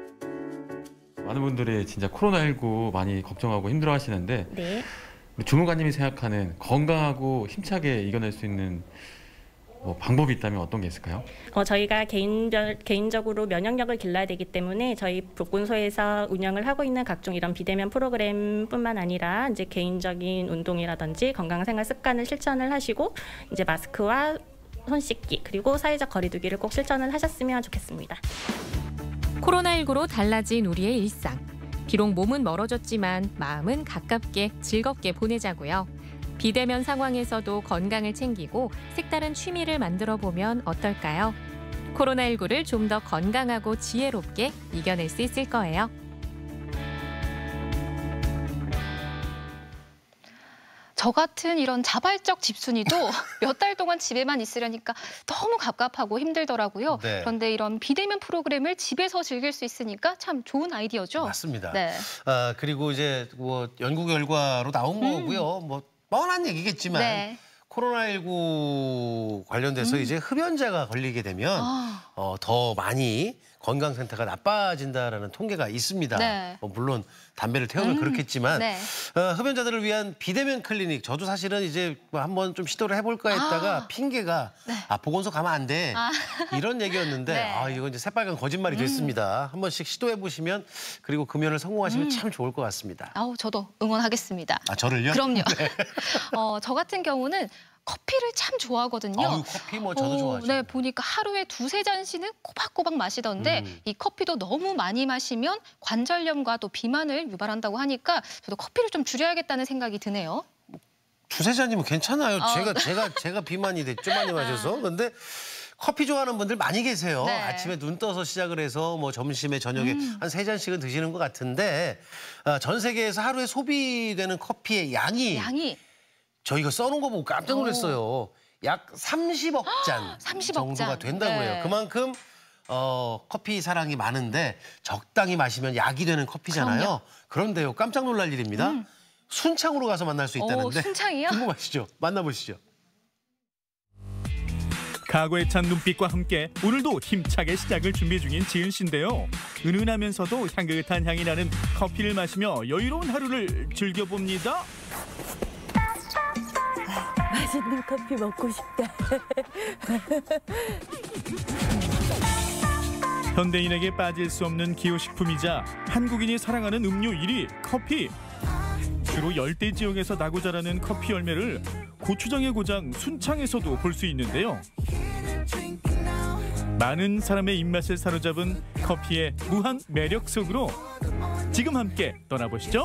[SPEAKER 14] 많은 분들이 진짜 코로나십구 많이 걱정하고 힘들어하시는데
[SPEAKER 19] 네.
[SPEAKER 14] 우리 주무관님이 생각하는 건강하고 힘차게 이겨낼 수 있는 뭐 방법이 있다면 어떤 게 있을까요?
[SPEAKER 19] 어, 저희가 개인별, 개인적으로 면역력을 길러야 되기 때문에 저희 보건소에서 운영을 하고 있는 각종 이런 비대면 프로그램뿐만 아니라 이제 개인적인 운동이라든지 건강생활 습관을 실천을 하시고 이제 마스크와 손 씻기 그리고 사회적 거리두기를 꼭 실천을 하셨으면 좋겠습니다.
[SPEAKER 15] 코로나십구로 달라진 우리의 일상. 비록 몸은 멀어졌지만 마음은 가깝게 즐겁게 보내자고요. 비대면 상황에서도 건강을 챙기고 색다른 취미를 만들어 보면 어떨까요? 코로나십구를 좀 더 건강하고 지혜롭게 이겨낼 수 있을 거예요.
[SPEAKER 2] 저 같은 이런 자발적 집순이도 몇 달 동안 집에만 있으려니까 너무 갑갑하고 힘들더라고요.
[SPEAKER 1] 네.
[SPEAKER 2] 그런데 이런 비대면 프로그램을 집에서 즐길 수 있으니까 참 좋은 아이디어죠.
[SPEAKER 1] 맞습니다.
[SPEAKER 2] 네.
[SPEAKER 1] 아, 그리고 이제 뭐 연구 결과로 나온
[SPEAKER 2] 음.
[SPEAKER 1] 거고요. 뭐 뻔한 얘기겠지만
[SPEAKER 2] 네.
[SPEAKER 1] 코로나십구 관련돼서
[SPEAKER 2] 음.
[SPEAKER 1] 이제 흡연자가 걸리게 되면
[SPEAKER 2] 아.
[SPEAKER 1] 어, 더 많이 건강 상태가 나빠진다라는 통계가 있습니다.
[SPEAKER 2] 네.
[SPEAKER 1] 어, 물론 담배를 태우면
[SPEAKER 2] 음.
[SPEAKER 1] 그렇겠지만
[SPEAKER 2] 네.
[SPEAKER 1] 어, 흡연자들을 위한 비대면 클리닉 저도 사실은 이제 뭐 한번 좀 시도를 해볼까 했다가
[SPEAKER 2] 아.
[SPEAKER 1] 핑계가
[SPEAKER 2] 네.
[SPEAKER 1] 아 보건소 가면 안 돼
[SPEAKER 2] 아.
[SPEAKER 1] 이런 얘기였는데
[SPEAKER 2] 네.
[SPEAKER 1] 아 이거 이제 새빨간 거짓말이 됐습니다. 한 번씩 시도해 보시면 그리고 금연을 성공하시면
[SPEAKER 2] 음.
[SPEAKER 1] 참 좋을 것 같습니다.
[SPEAKER 2] 아우 저도 응원하겠습니다.
[SPEAKER 1] 아 저를요?
[SPEAKER 2] 그럼요.
[SPEAKER 1] 네.
[SPEAKER 2] 어, 저 같은 경우는 커피를 참 좋아하거든요.
[SPEAKER 1] 아유, 커피 뭐 저도
[SPEAKER 2] 어,
[SPEAKER 1] 좋아하죠.
[SPEAKER 2] 네, 보니까 하루에 두세 잔씩은 꼬박꼬박 마시던데
[SPEAKER 1] 음.
[SPEAKER 2] 이 커피도 너무 많이 마시면 관절염과 또 비만을 유발한다고 하니까 저도 커피를 좀 줄여야겠다는 생각이 드네요.
[SPEAKER 1] 두세 잔이면 괜찮아요.
[SPEAKER 2] 아.
[SPEAKER 1] 제가 제가 제가 비만이 됐죠 많이 마셔서. 근데 커피 좋아하는 분들 많이 계세요.
[SPEAKER 2] 네.
[SPEAKER 1] 아침에 눈 떠서 시작을 해서 뭐 점심에 저녁에
[SPEAKER 2] 음.
[SPEAKER 1] 한 세 잔씩은 드시는 것 같은데 아, 전 세계에서 하루에 소비되는 커피의 양이
[SPEAKER 2] 양이
[SPEAKER 1] 저희가 써놓은 거 보고 깜짝 놀랐어요. 약 삼십억 잔
[SPEAKER 2] 삼십억
[SPEAKER 1] 정도가
[SPEAKER 2] 잔.
[SPEAKER 1] 된다고
[SPEAKER 2] 네.
[SPEAKER 1] 해요. 그만큼 어, 커피 사랑이 많은데 적당히 마시면 약이 되는 커피잖아요.
[SPEAKER 2] 그럼요.
[SPEAKER 1] 그런데요, 깜짝 놀랄 일입니다.
[SPEAKER 2] 음.
[SPEAKER 1] 순창으로 가서 만날 수 있다는데.
[SPEAKER 2] 오, 순창이요?
[SPEAKER 1] 궁금하시죠? 만나보시죠.
[SPEAKER 21] 각오에 찬 눈빛과 함께 오늘도 힘차게 시작을 준비 중인 지은 씨인데요. 은은하면서도 향긋한 향이 나는 커피를 마시며 여유로운 하루를 즐겨봅니다.
[SPEAKER 5] 맛있는 커피 먹고 싶다.
[SPEAKER 21] 현대인에게 빠질 수 없는 기호식품이자 한국인이 사랑하는 음료 일 위 커피. 주로 열대 지역에서 나고 자라는 커피 열매를 고추장의 고장 순창에서도 볼 수 있는데요. 많은 사람의 입맛을 사로잡은 커피의 무한 매력 속으로 지금 함께 떠나보시죠.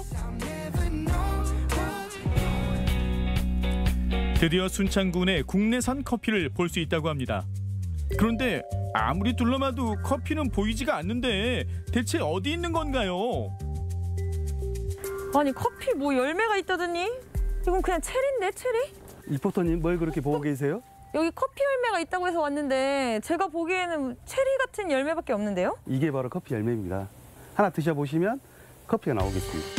[SPEAKER 21] 드디어 순창군의 국내산 커피를 볼 수 있다고 합니다. 그런데 아무리 둘러봐도 커피는 보이지가 않는데 대체 어디 있는 건가요?
[SPEAKER 5] 아니 커피 뭐 열매가 있다더니 이건 그냥 체리인데 체리?
[SPEAKER 22] 리포터님 뭘 그렇게 보고 계세요?
[SPEAKER 5] 여기 커피 열매가 있다고 해서 왔는데 제가 보기에는 체리 같은 열매밖에 없는데요?
[SPEAKER 22] 이게 바로 커피 열매입니다. 하나 드셔보시면 커피가 나오겠습니다.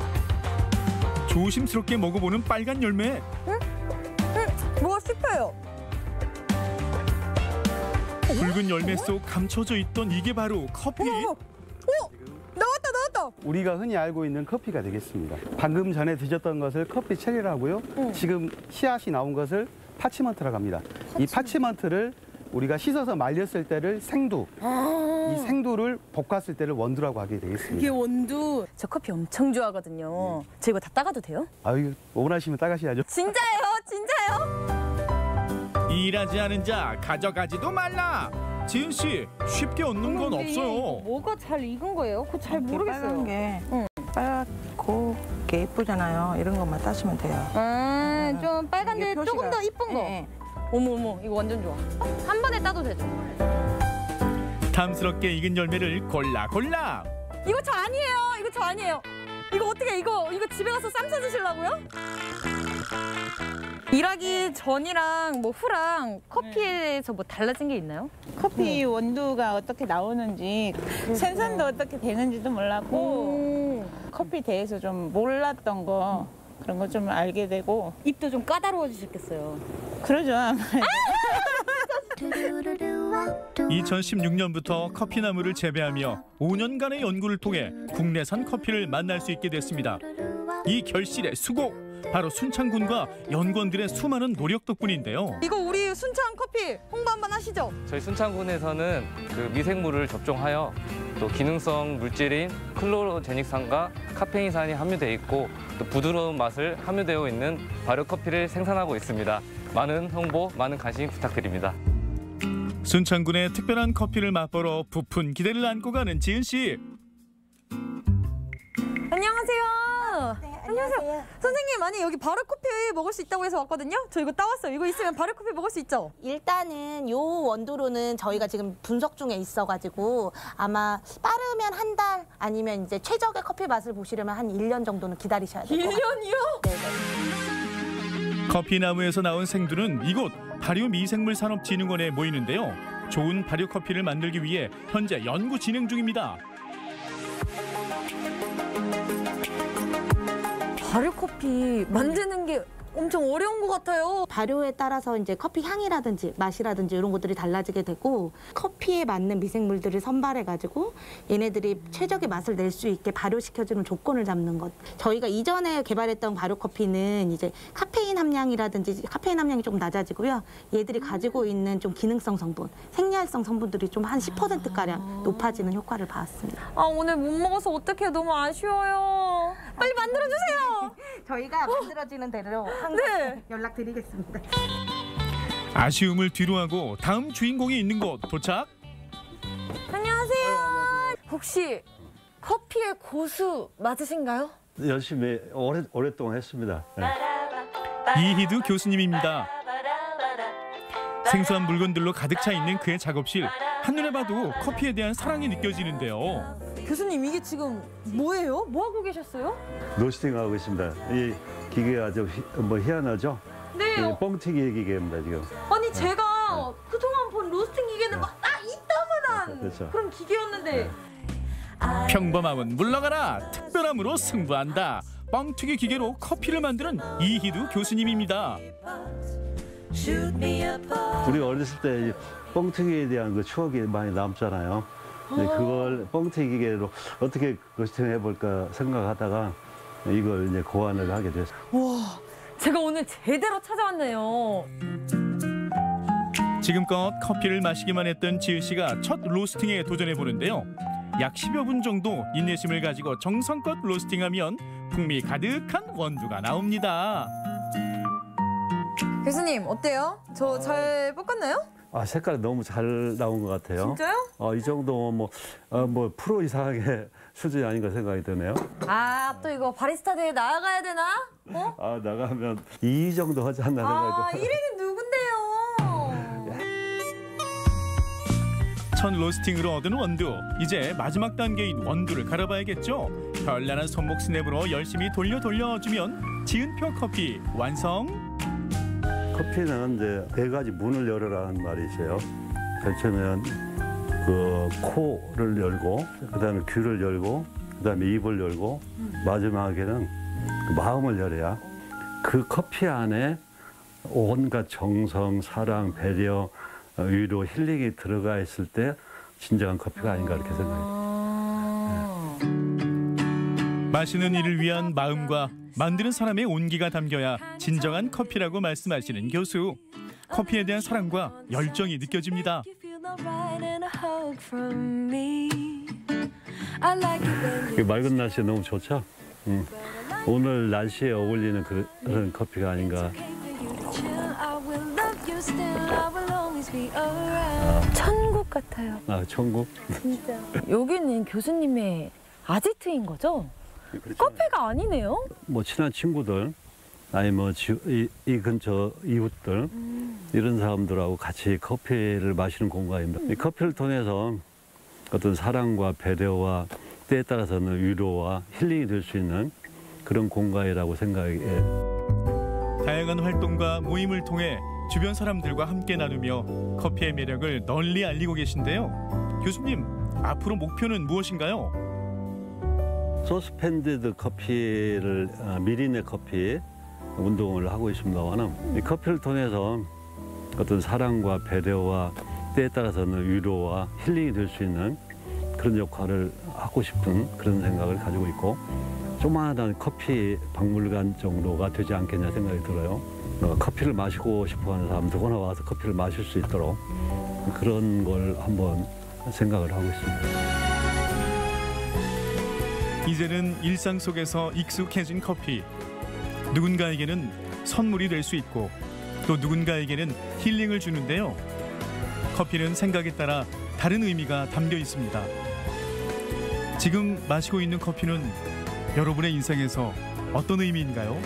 [SPEAKER 21] 조심스럽게 먹어보는 빨간 열매.
[SPEAKER 5] 응? 응? 뭐가 씹혀요?
[SPEAKER 21] 붉은 열매 속 감춰져 있던 이게 바로 커피.
[SPEAKER 5] 어머, 어? 나왔다 나왔다.
[SPEAKER 22] 우리가 흔히 알고 있는 커피가 되겠습니다. 방금 전에 드셨던 것을 커피 체리라고요.
[SPEAKER 5] 응.
[SPEAKER 22] 지금 씨앗이 나온 것을 파치먼트라고 합니다. 파치먼트. 이 파치먼트를 우리가 씻어서 말렸을 때를 생두,
[SPEAKER 5] 아
[SPEAKER 22] 이 생두를 볶았을 때를 원두라고 하게 되겠습니다.
[SPEAKER 5] 이게 원두. 저 커피 엄청 좋아하거든요. 네. 저 이거 다 따가도 돼요?
[SPEAKER 22] 아유, 원하시면 따가셔야죠.
[SPEAKER 5] 진짜예요, 진짜요?
[SPEAKER 21] 일하지 않은 자 가져가지도 말라. 지은 씨 쉽게 얻는 건 없어요.
[SPEAKER 5] 뭐가 잘 익은 거예요? 그거 잘 모르겠어요.
[SPEAKER 23] 빨간 게
[SPEAKER 5] 응.
[SPEAKER 23] 빨갛고 이렇게 예쁘잖아요. 이런 것만 따시면 돼요.
[SPEAKER 5] 아, 좀 빨간데
[SPEAKER 23] 이게
[SPEAKER 5] 조금
[SPEAKER 23] 표시가-
[SPEAKER 5] 더 이쁜 거.
[SPEAKER 23] 예,
[SPEAKER 5] 어머 어머, 이거 완전 좋아. 한 번에 따도 되죠?
[SPEAKER 21] 탐스럽게 익은 열매를 골라 골라.
[SPEAKER 5] 이거 저 아니에요. 이거 저 아니에요. 이거 어떻게 이거 이거 집에 가서 쌈 싸드시려고요? 일하기 전이랑 뭐 후랑 커피에서 뭐 달라진 게 있나요?
[SPEAKER 23] 커피 원두가 어떻게 나오는지 생산도 어떻게 되는지도 몰랐고 커피 대해서 좀 몰랐던 거 그런 거 좀 알게 되고
[SPEAKER 5] 입도 좀 까다로워지셨겠어요.
[SPEAKER 23] 그러죠.
[SPEAKER 21] 이천십육 년부터 커피나무를 재배하며 오 년간의 연구를 통해 국내산 커피를 만날 수 있게 됐습니다. 이 결실의 수고, 바로 순창군과 연구원들의 수많은 노력 덕분인데요.
[SPEAKER 5] 이거 우리 순창 커피 홍보 한번 하시죠.
[SPEAKER 24] 저희 순창군에서는 그 미생물을 접종하여 또 기능성 물질인 클로로제닉산과 카페인산이 함유되어 있고 또 부드러운 맛을 함유되어 있는 발효 커피를 생산하고 있습니다. 많은 홍보, 많은 관심 부탁드립니다.
[SPEAKER 21] 순창군의 특별한 커피를 맛보러 부푼 기대를 안고 가는 지은 씨.
[SPEAKER 5] 안녕하세요. 네, 안녕하세요. 선생님, 아니 여기 발효 커피 먹을 수 있다고 해서 왔거든요. 저 이거 따왔어요. 이거 있으면 발효 커피 먹을 수 있죠?
[SPEAKER 25] 일단은 요 원두로는 저희가 지금 분석 중에 있어가지고 아마 빠르면 한 달 아니면 이제 최적의 커피 맛을 보시려면 한 일 년 정도는 기다리셔야 돼요.
[SPEAKER 5] 일 년이요?
[SPEAKER 25] 네네.
[SPEAKER 21] 커피나무에서 나온 생두는 이곳 발효미생물산업진흥원에 모이는데요. 좋은 발효 커피를 만들기 위해 현재 연구 진행 중입니다.
[SPEAKER 5] 발효 커피 만드는 게 엄청 어려운 것 같아요.
[SPEAKER 25] 발효에 따라서 이제 커피 향이라든지 맛이라든지 이런 것들이 달라지게 되고 커피에 맞는 미생물들을 선발해가지고 얘네들이 최적의 맛을 낼 수 있게 발효시켜주는 조건을 잡는 것. 저희가 이전에 개발했던 발효 커피는 이제 카페인 함량이라든지 카페인 함량이 조금 낮아지고요. 얘들이 가지고 있는 좀 기능성 성분, 생리활성 성분들이 좀 한 십 퍼센트가량 높아지는 효과를 봤습니다.
[SPEAKER 5] 아, 오늘 못 먹어서 어떡해. 너무 아쉬워요. 빨리 만들어주세요.
[SPEAKER 25] 저희가 만들어지는 대로 항상
[SPEAKER 5] 네.
[SPEAKER 25] 연락드리겠습니다.
[SPEAKER 21] 아쉬움을 뒤로하고 다음 주인공이 있는 곳 도착.
[SPEAKER 5] 안녕하세요. 혹시 커피의 고수 맞으신가요?
[SPEAKER 26] 열심히 오래, 오랫동안 했습니다. 네.
[SPEAKER 21] 이희두 교수님입니다. 생소한 물건들로 가득 차 있는 그의 작업실. 한눈에 봐도 커피에 대한 사랑이 느껴지는데요.
[SPEAKER 5] 교수님, 이게 지금 뭐예요? 뭐 하고 계셨어요?
[SPEAKER 26] 로스팅하고 있습니다. 이 기계가 아주 희, 뭐 희한하죠?
[SPEAKER 5] 네.
[SPEAKER 26] 이 뻥튀기 기계입니다, 지금.
[SPEAKER 5] 아니 제가 그동안 본 로스팅 기계는 막 딱 이따만한
[SPEAKER 26] 그렇죠.
[SPEAKER 5] 그럼 기계였는데.
[SPEAKER 21] 평범함은 물러가라. 특별함으로 승부한다. 뻥튀기 기계로 커피를 만드는 이희두 교수님입니다.
[SPEAKER 26] 우리 어렸을 때 뻥튀기에 대한 그 추억이 많이 남잖아요. 근데 그걸 뻥튀기 기계로 어떻게 로스팅 해볼까 생각하다가 이걸 이제 고안을 하게 됐어요.
[SPEAKER 5] 와, 제가 오늘 제대로 찾아왔네요.
[SPEAKER 21] 지금껏 커피를 마시기만 했던 지은 씨가 첫 로스팅에 도전해 보는데요. 약 십여 분 정도 인내심을 가지고 정성껏 로스팅하면 풍미 가득한 원두가 나옵니다.
[SPEAKER 5] 교수님 어때요? 저 잘 볶았나요?
[SPEAKER 26] 아, 색깔이 너무 잘 나온 것 같아요.
[SPEAKER 5] 진짜요?
[SPEAKER 26] 어, 이 정도면 뭐, 어, 뭐 프로 이상의 수준이 아닌가 생각이 드네요.
[SPEAKER 5] 아, 또 이거 바리스타 대회 나가야 되나? 어?
[SPEAKER 26] 아, 나가면 이 정도 하지 않나 생각이
[SPEAKER 5] 아,
[SPEAKER 26] 들어요.
[SPEAKER 5] 일 위는 누군데요?
[SPEAKER 21] 첫 로스팅으로 얻은 원두. 이제 마지막 단계인 원두를 갈아봐야겠죠. 현란한 손목 스냅으로 열심히 돌려 돌려주면 지은표 커피 완성.
[SPEAKER 26] 커피는 이제 네 가지 문을 열어라는 말이 있어요. 그렇다면 그 코를 열고, 그다음에 귀를 열고, 그다음에 입을 열고, 마지막에는 그 마음을 열어야 그 커피 안에 온갖 정성, 사랑, 배려, 위로, 힐링이 들어가 있을 때 진정한 커피가 아닌가 이렇게 생각해요.
[SPEAKER 21] 마시는 이를 위한 마음과 만드는 사람의 온기가 담겨야 진정한 커피라고 말씀하시는 교수. 커피에 대한 사랑과 열정이 느껴집니다.
[SPEAKER 26] 맑은 날씨에 너무 좋죠? 음. 오늘 날씨에 어울리는 그런 커피가 아닌가.
[SPEAKER 5] 아. 천국 같아요.
[SPEAKER 26] 아, 천국?
[SPEAKER 5] 진짜. 여기는 교수님의 아지트인 거죠? 그렇죠. 카페가 아니네요?
[SPEAKER 26] 뭐 친한 친구들, 아니 뭐 이 이 근처 이웃들 음. 이런 사람들하고 같이 커피를 마시는 공간입니다. 음. 이 커피를 통해서 어떤 사랑과 배려와 때에 따라서는 위로와 힐링이 될 수 있는 그런 공간이라고 생각해요.
[SPEAKER 21] 다양한 활동과 모임을 통해 주변 사람들과 함께 나누며 커피의 매력을 널리 알리고 계신데요. 교수님, 앞으로 목표는 무엇인가요?
[SPEAKER 26] 소스펜디드 커피를 미리네 커피 운동을 하고 있습니다만 이 커피를 통해서 어떤 사랑과 배려와 때에 따라서는 위로와 힐링이 될 수 있는 그런 역할을 하고 싶은 그런 생각을 가지고 있고 조그마한 커피 박물관 정도가 되지 않겠냐 생각이 들어요. 커피를 마시고 싶어하는 사람 누구나 와서 커피를 마실 수 있도록 그런 걸 한번 생각을 하고 있습니다.
[SPEAKER 21] 이제는 일상 속에서 익숙해진 커피. 누군가에게는 선물이 될 수 있고 또 누군가에게는 힐링을 주는데요. 커피는 생각에 따라 다른 의미가 담겨 있습니다. 지금 마시고 있는 커피는 여러분의 인생에서 어떤 의미인가요?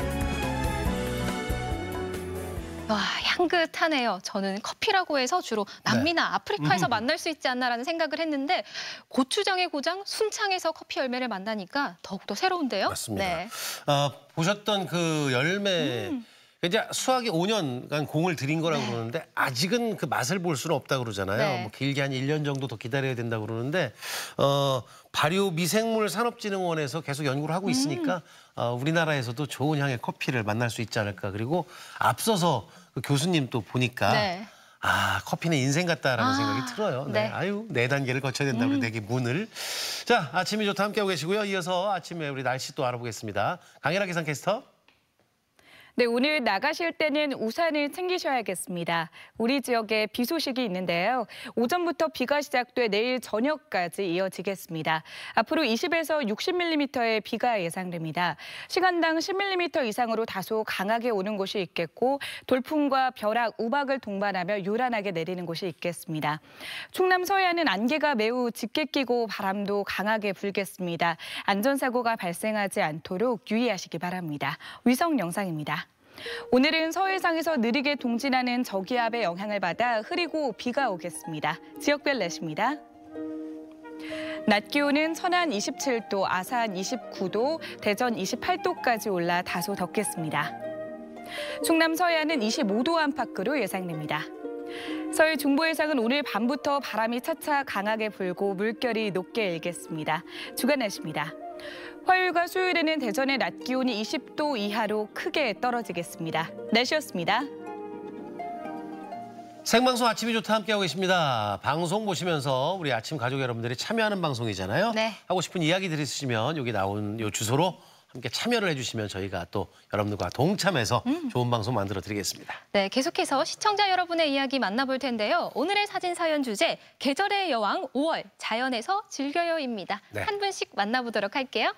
[SPEAKER 2] 와, 향긋하네요. 저는 커피라고 해서 주로 남미나
[SPEAKER 1] 네.
[SPEAKER 2] 아프리카에서
[SPEAKER 1] 음.
[SPEAKER 2] 만날 수 있지 않나라는 생각을 했는데 고추장의 고장 순창에서 커피 열매를 만나니까 더욱더 새로운데요.
[SPEAKER 1] 맞습니다.
[SPEAKER 2] 네.
[SPEAKER 1] 아, 보셨던 그 열매
[SPEAKER 2] 음.
[SPEAKER 1] 이제 수확이 오 년간 공을 들인 거라고
[SPEAKER 2] 네.
[SPEAKER 1] 그러는데 아직은 그 맛을 볼 수는 없다고 그러잖아요.
[SPEAKER 2] 네.
[SPEAKER 1] 뭐 길게 한 일 년 정도 더 기다려야 된다고 그러는데 어, 발효 미생물 산업진흥원에서 계속 연구를 하고 있으니까
[SPEAKER 2] 음.
[SPEAKER 1] 어, 우리나라에서도 좋은 향의 커피를 만날 수 있지 않을까. 그리고 앞서서 그 교수님 또 보니까
[SPEAKER 2] 네.
[SPEAKER 1] 아, 커피는 인생 같다라는
[SPEAKER 2] 아,
[SPEAKER 1] 생각이 들어요. 네.
[SPEAKER 2] 네.
[SPEAKER 1] 아유, 네 단계를 거쳐야 된다고
[SPEAKER 2] 음.
[SPEAKER 1] 되게 문을. 자, 아침이 좋다 함께하고 계시고요. 이어서 아침에 우리 날씨 또 알아보겠습니다. 강혜라 기상캐스터.
[SPEAKER 3] 네, 오늘 나가실 때는 우산을 챙기셔야겠습니다. 우리 지역에 비 소식이 있는데요. 오전부터 비가 시작돼 내일 저녁까지 이어지겠습니다. 앞으로 이십에서 육십 밀리미터의 비가 예상됩니다. 시간당 십 밀리미터 이상으로 다소 강하게 오는 곳이 있겠고 돌풍과 벼락, 우박을 동반하며 요란하게 내리는 곳이 있겠습니다. 충남 서해안은 안개가 매우 짙게 끼고 바람도 강하게 불겠습니다. 안전사고가 발생하지 않도록 유의하시기 바랍니다. 위성 영상입니다. 오늘은 서해상에서 느리게 동진하는 저기압의 영향을 받아 흐리고 비가 오겠습니다. 지역별 날씨입니다. 낮 기온은 천안 이십칠 도, 아산 이십구 도, 대전 이십팔 도까지 올라 다소 덥겠습니다. 충남 서해안은 이십오 도 안팎으로 예상됩니다. 서울 중부 해상은 오늘 밤부터 바람이 차차 강하게 불고 물결이 높게 일겠습니다. 주간 날씨입니다. 화요일과 수요일에는 대전의 낮 기온이 이십 도 이하로 크게 떨어지겠습니다. 날씨였습니다.
[SPEAKER 1] 생방송 아침이 좋다 함께하고 계십니다. 방송 보시면서 우리 아침 가족 여러분들이 참여하는 방송이잖아요.
[SPEAKER 2] 네.
[SPEAKER 1] 하고 싶은 이야기들 있으시면 여기 나온 요 주소로 함께 참여를 해주시면 저희가 또 여러분들과 동참해서 음. 좋은 방송 만들어 드리겠습니다.
[SPEAKER 2] 네, 계속해서 시청자 여러분의 이야기 만나볼 텐데요. 오늘의 사진 사연 주제 계절의 여왕 오월 자연에서 즐겨요입니다.
[SPEAKER 1] 네.
[SPEAKER 2] 한 분씩 만나보도록 할게요.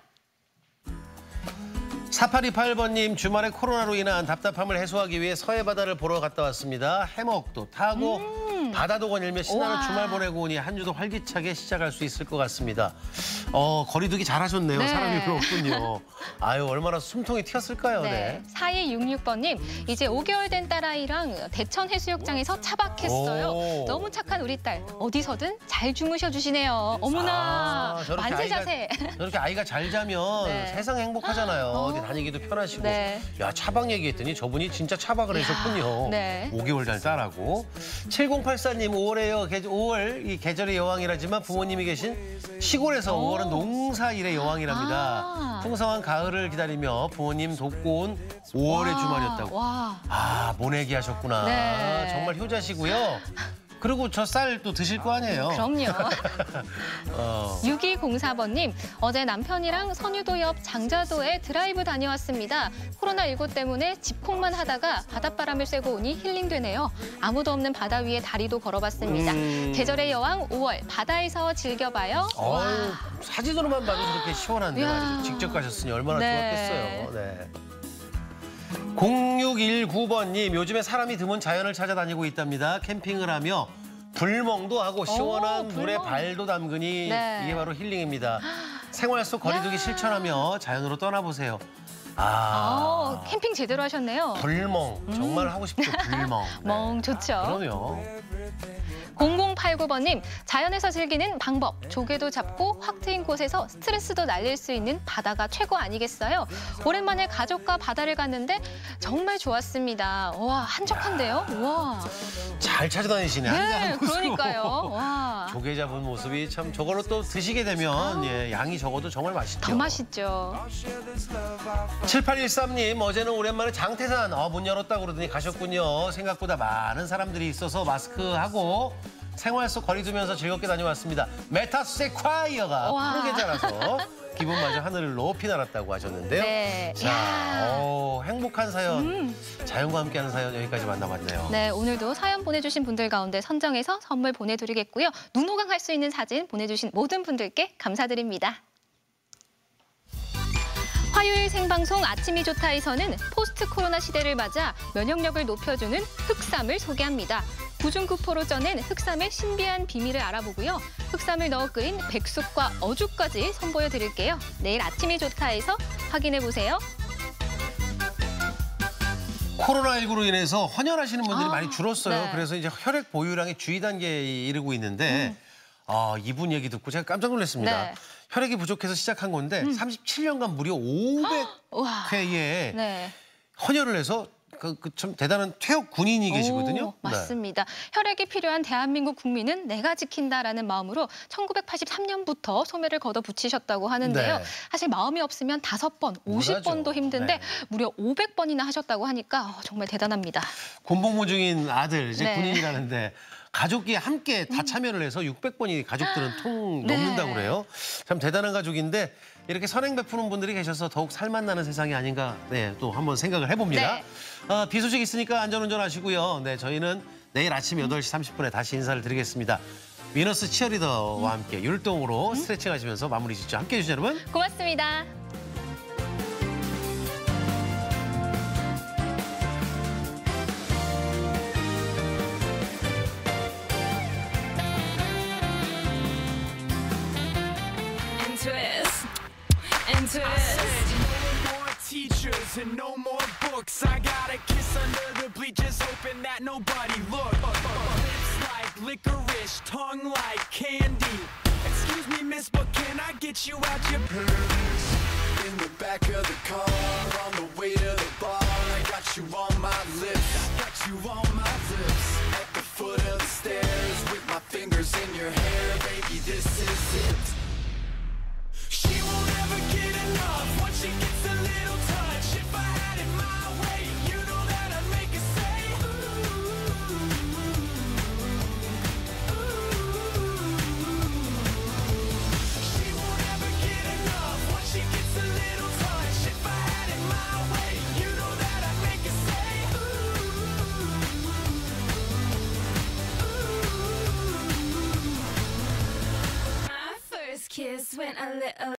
[SPEAKER 1] 사팔이팔 번님 주말에 코로나로 인한 답답함을 해소하기 위해 서해 바다를 보러 갔다 왔습니다. 해먹도 타고 음. 바다도 거닐며 신나는
[SPEAKER 2] 우와.
[SPEAKER 1] 주말 보내고 오니 한 주도 활기차게 시작할 수 있을 것 같습니다. 어, 거리두기 잘하셨네요.
[SPEAKER 2] 네.
[SPEAKER 1] 사람이 별로 없군요. 아유 얼마나 숨통이 튀었을까요.
[SPEAKER 2] 네.
[SPEAKER 1] 네.
[SPEAKER 2] 사이육육 번님 이제 오 개월 된 딸아이랑 대천 해수욕장에서 차박했어요.
[SPEAKER 1] 오.
[SPEAKER 2] 너무 착한 우리 딸 어디서든 잘 주무셔 주시네요. 어머나
[SPEAKER 1] 아, 저렇게
[SPEAKER 2] 만세
[SPEAKER 1] 아이가,
[SPEAKER 2] 자세.
[SPEAKER 1] 저렇게 아이가 잘 자면
[SPEAKER 2] 네.
[SPEAKER 1] 세상 행복하잖아요.
[SPEAKER 2] 어.
[SPEAKER 1] 어디 다니기도 편하시고.
[SPEAKER 2] 네.
[SPEAKER 1] 야 차박 얘기했더니 저분이 진짜 차박을
[SPEAKER 2] 야,
[SPEAKER 1] 하셨군요.
[SPEAKER 2] 네.
[SPEAKER 1] 오 개월 잘 딸하고. 칠공팔사 님 오월에요. 오월 이 계절의 여왕이라지만 부모님이 계신 시골에서
[SPEAKER 2] 오.
[SPEAKER 1] 오월은 농사일의 여왕이랍니다.
[SPEAKER 2] 아.
[SPEAKER 1] 풍성한 가을을 기다리며 부모님 돕고 온 오월의
[SPEAKER 2] 와.
[SPEAKER 1] 주말이었다고.
[SPEAKER 2] 와.
[SPEAKER 1] 아 모내기 하셨구나.
[SPEAKER 2] 네.
[SPEAKER 1] 정말 효자시고요. 그리고 저 쌀 또 드실 거 아니에요?
[SPEAKER 2] 그럼요.
[SPEAKER 1] 어.
[SPEAKER 2] 육이공사 번님 어제 남편이랑 선유도 옆 장자도에 드라이브 다녀왔습니다. 코로나십구 때문에 집콕만 하다가 바닷바람을 쐬고 오니 힐링되네요. 아무도 없는 바다 위에 다리도 걸어봤습니다.
[SPEAKER 1] 음.
[SPEAKER 2] 계절의 여왕 오월 바다에서 즐겨봐요.
[SPEAKER 1] 어유 사진으로만 봐도 저렇게 시원한데
[SPEAKER 2] 이야.
[SPEAKER 1] 말이죠. 직접 가셨으니 얼마나
[SPEAKER 2] 네.
[SPEAKER 1] 좋았겠어요. 네. 공육일구 번님 요즘에 사람이 드문 자연을 찾아다니고 있답니다. 캠핑을 하며 불멍도 하고 시원한
[SPEAKER 2] 오,
[SPEAKER 1] 물에
[SPEAKER 2] 불멍.
[SPEAKER 1] 발도 담그니
[SPEAKER 2] 네.
[SPEAKER 1] 이게 바로 힐링입니다. 생활 속 거리두기
[SPEAKER 2] 야.
[SPEAKER 1] 실천하며 자연으로 떠나보세요. 아,
[SPEAKER 2] 아, 캠핑 제대로 하셨네요.
[SPEAKER 1] 불멍 정말 하고 싶죠. 불멍. 네.
[SPEAKER 2] 멍 좋죠.
[SPEAKER 1] 그럼요.
[SPEAKER 2] 공공팔구 번님 자연에서 즐기는 방법. 조개도 잡고 확 트인 곳에서 스트레스도 날릴 수 있는 바다가 최고 아니겠어요? 오랜만에 가족과 바다를 갔는데 정말 좋았습니다. 와 한적한데요? 와.
[SPEAKER 1] 잘 찾아다니시네.
[SPEAKER 2] 네,
[SPEAKER 1] 한가한 곳으로.
[SPEAKER 2] 그러니까요. 와.
[SPEAKER 1] 조개 잡은 모습이 참 저걸로 또 드시게 되면 예, 양이 적어도 정말 맛있죠.
[SPEAKER 2] 더 맛있죠.
[SPEAKER 1] 칠팔일삼 님 어제는 오랜만에 장태산 어, 문 열었다고 그러더니 가셨군요. 생각보다 많은 사람들이 있어서 마스크하고 생활 속 거리 두면서 즐겁게 다녀왔습니다. 메타세콰이어가
[SPEAKER 2] 와.
[SPEAKER 1] 푸르게 자라서 기분마저 하늘을 높이 날았다고 하셨는데요.
[SPEAKER 2] 네.
[SPEAKER 1] 자, 오, 행복한 사연,
[SPEAKER 2] 음.
[SPEAKER 1] 자연과 함께하는 사연 여기까지 만나봤네요.
[SPEAKER 2] 네, 오늘도 사연 보내주신 분들 가운데 선정해서 선물 보내드리겠고요. 눈호강할 수 있는 사진 보내주신 모든 분들께 감사드립니다. 화요일 생방송 아침이 좋다에서는 포스트 코로나 시대를 맞아 면역력을 높여주는 흑삼을 소개합니다. 구중구포로 쪄낸 흑삼의 신비한 비밀을 알아보고요. 흑삼을 넣어 끓인 백숙과 어죽까지 선보여드릴게요. 내일 아침이 좋다에서 확인해보세요.
[SPEAKER 1] 코로나십구로 인해서 헌혈하시는 분들이
[SPEAKER 2] 아,
[SPEAKER 1] 많이 줄었어요.
[SPEAKER 2] 네.
[SPEAKER 1] 그래서 이제 혈액 보유량이 주의 단계에 이르고 있는데 아, 이분 얘기 듣고 제가 깜짝 놀랐습니다.
[SPEAKER 2] 네.
[SPEAKER 1] 혈액이 부족해서 시작한 건데
[SPEAKER 2] 음.
[SPEAKER 1] 삼십칠 년간 무려 오백
[SPEAKER 2] 와.
[SPEAKER 1] 회에
[SPEAKER 2] 네.
[SPEAKER 1] 헌혈을 해서 그, 그 참 대단한 퇴역 군인이 계시거든요.
[SPEAKER 2] 오, 맞습니다. 혈액이 필요한 대한민국 국민은 내가 지킨다라는 마음으로 천구백팔십삼 년부터 소매를 걷어 붙이셨다고 하는데요.
[SPEAKER 1] 네.
[SPEAKER 2] 사실 마음이 없으면 다섯 번, 오십 번도 힘든데
[SPEAKER 1] 네.
[SPEAKER 2] 무려 오백 번이나 하셨다고 하니까 어, 정말 대단합니다.
[SPEAKER 1] 군복무 중인 아들 이제
[SPEAKER 2] 네.
[SPEAKER 1] 군인이라는데 가족이 함께 다 참여를 해서 육백 번이 가족들은 통
[SPEAKER 2] 네.
[SPEAKER 1] 넘는다고 그래요. 참 대단한 가족인데 이렇게 선행 베푸는 분들이 계셔서 더욱 살맛 나는 세상이 아닌가 네, 또 한번 생각을 해봅니다.
[SPEAKER 2] 네.
[SPEAKER 1] 어, 비 소식 있으니까 안전운전 하시고요. 네, 저희는 내일 아침 여덟 시 삼십 분에 다시 인사를 드리겠습니다. 위너스 치어리더와 함께 율동으로 스트레칭 하시면서 마무리 짓죠. 함께해 주신 여러분
[SPEAKER 2] 고맙습니다.
[SPEAKER 6] Teachers and no more books. I got a kiss under the bleachers, hoping that nobody look. Lips like licorice, tongue like candy. Excuse me, miss, but can I get you out your purse? In the back of the car, on the way to the bar, I got you on my lips. Got you on my lips. At the foot of the
[SPEAKER 8] kiss when I let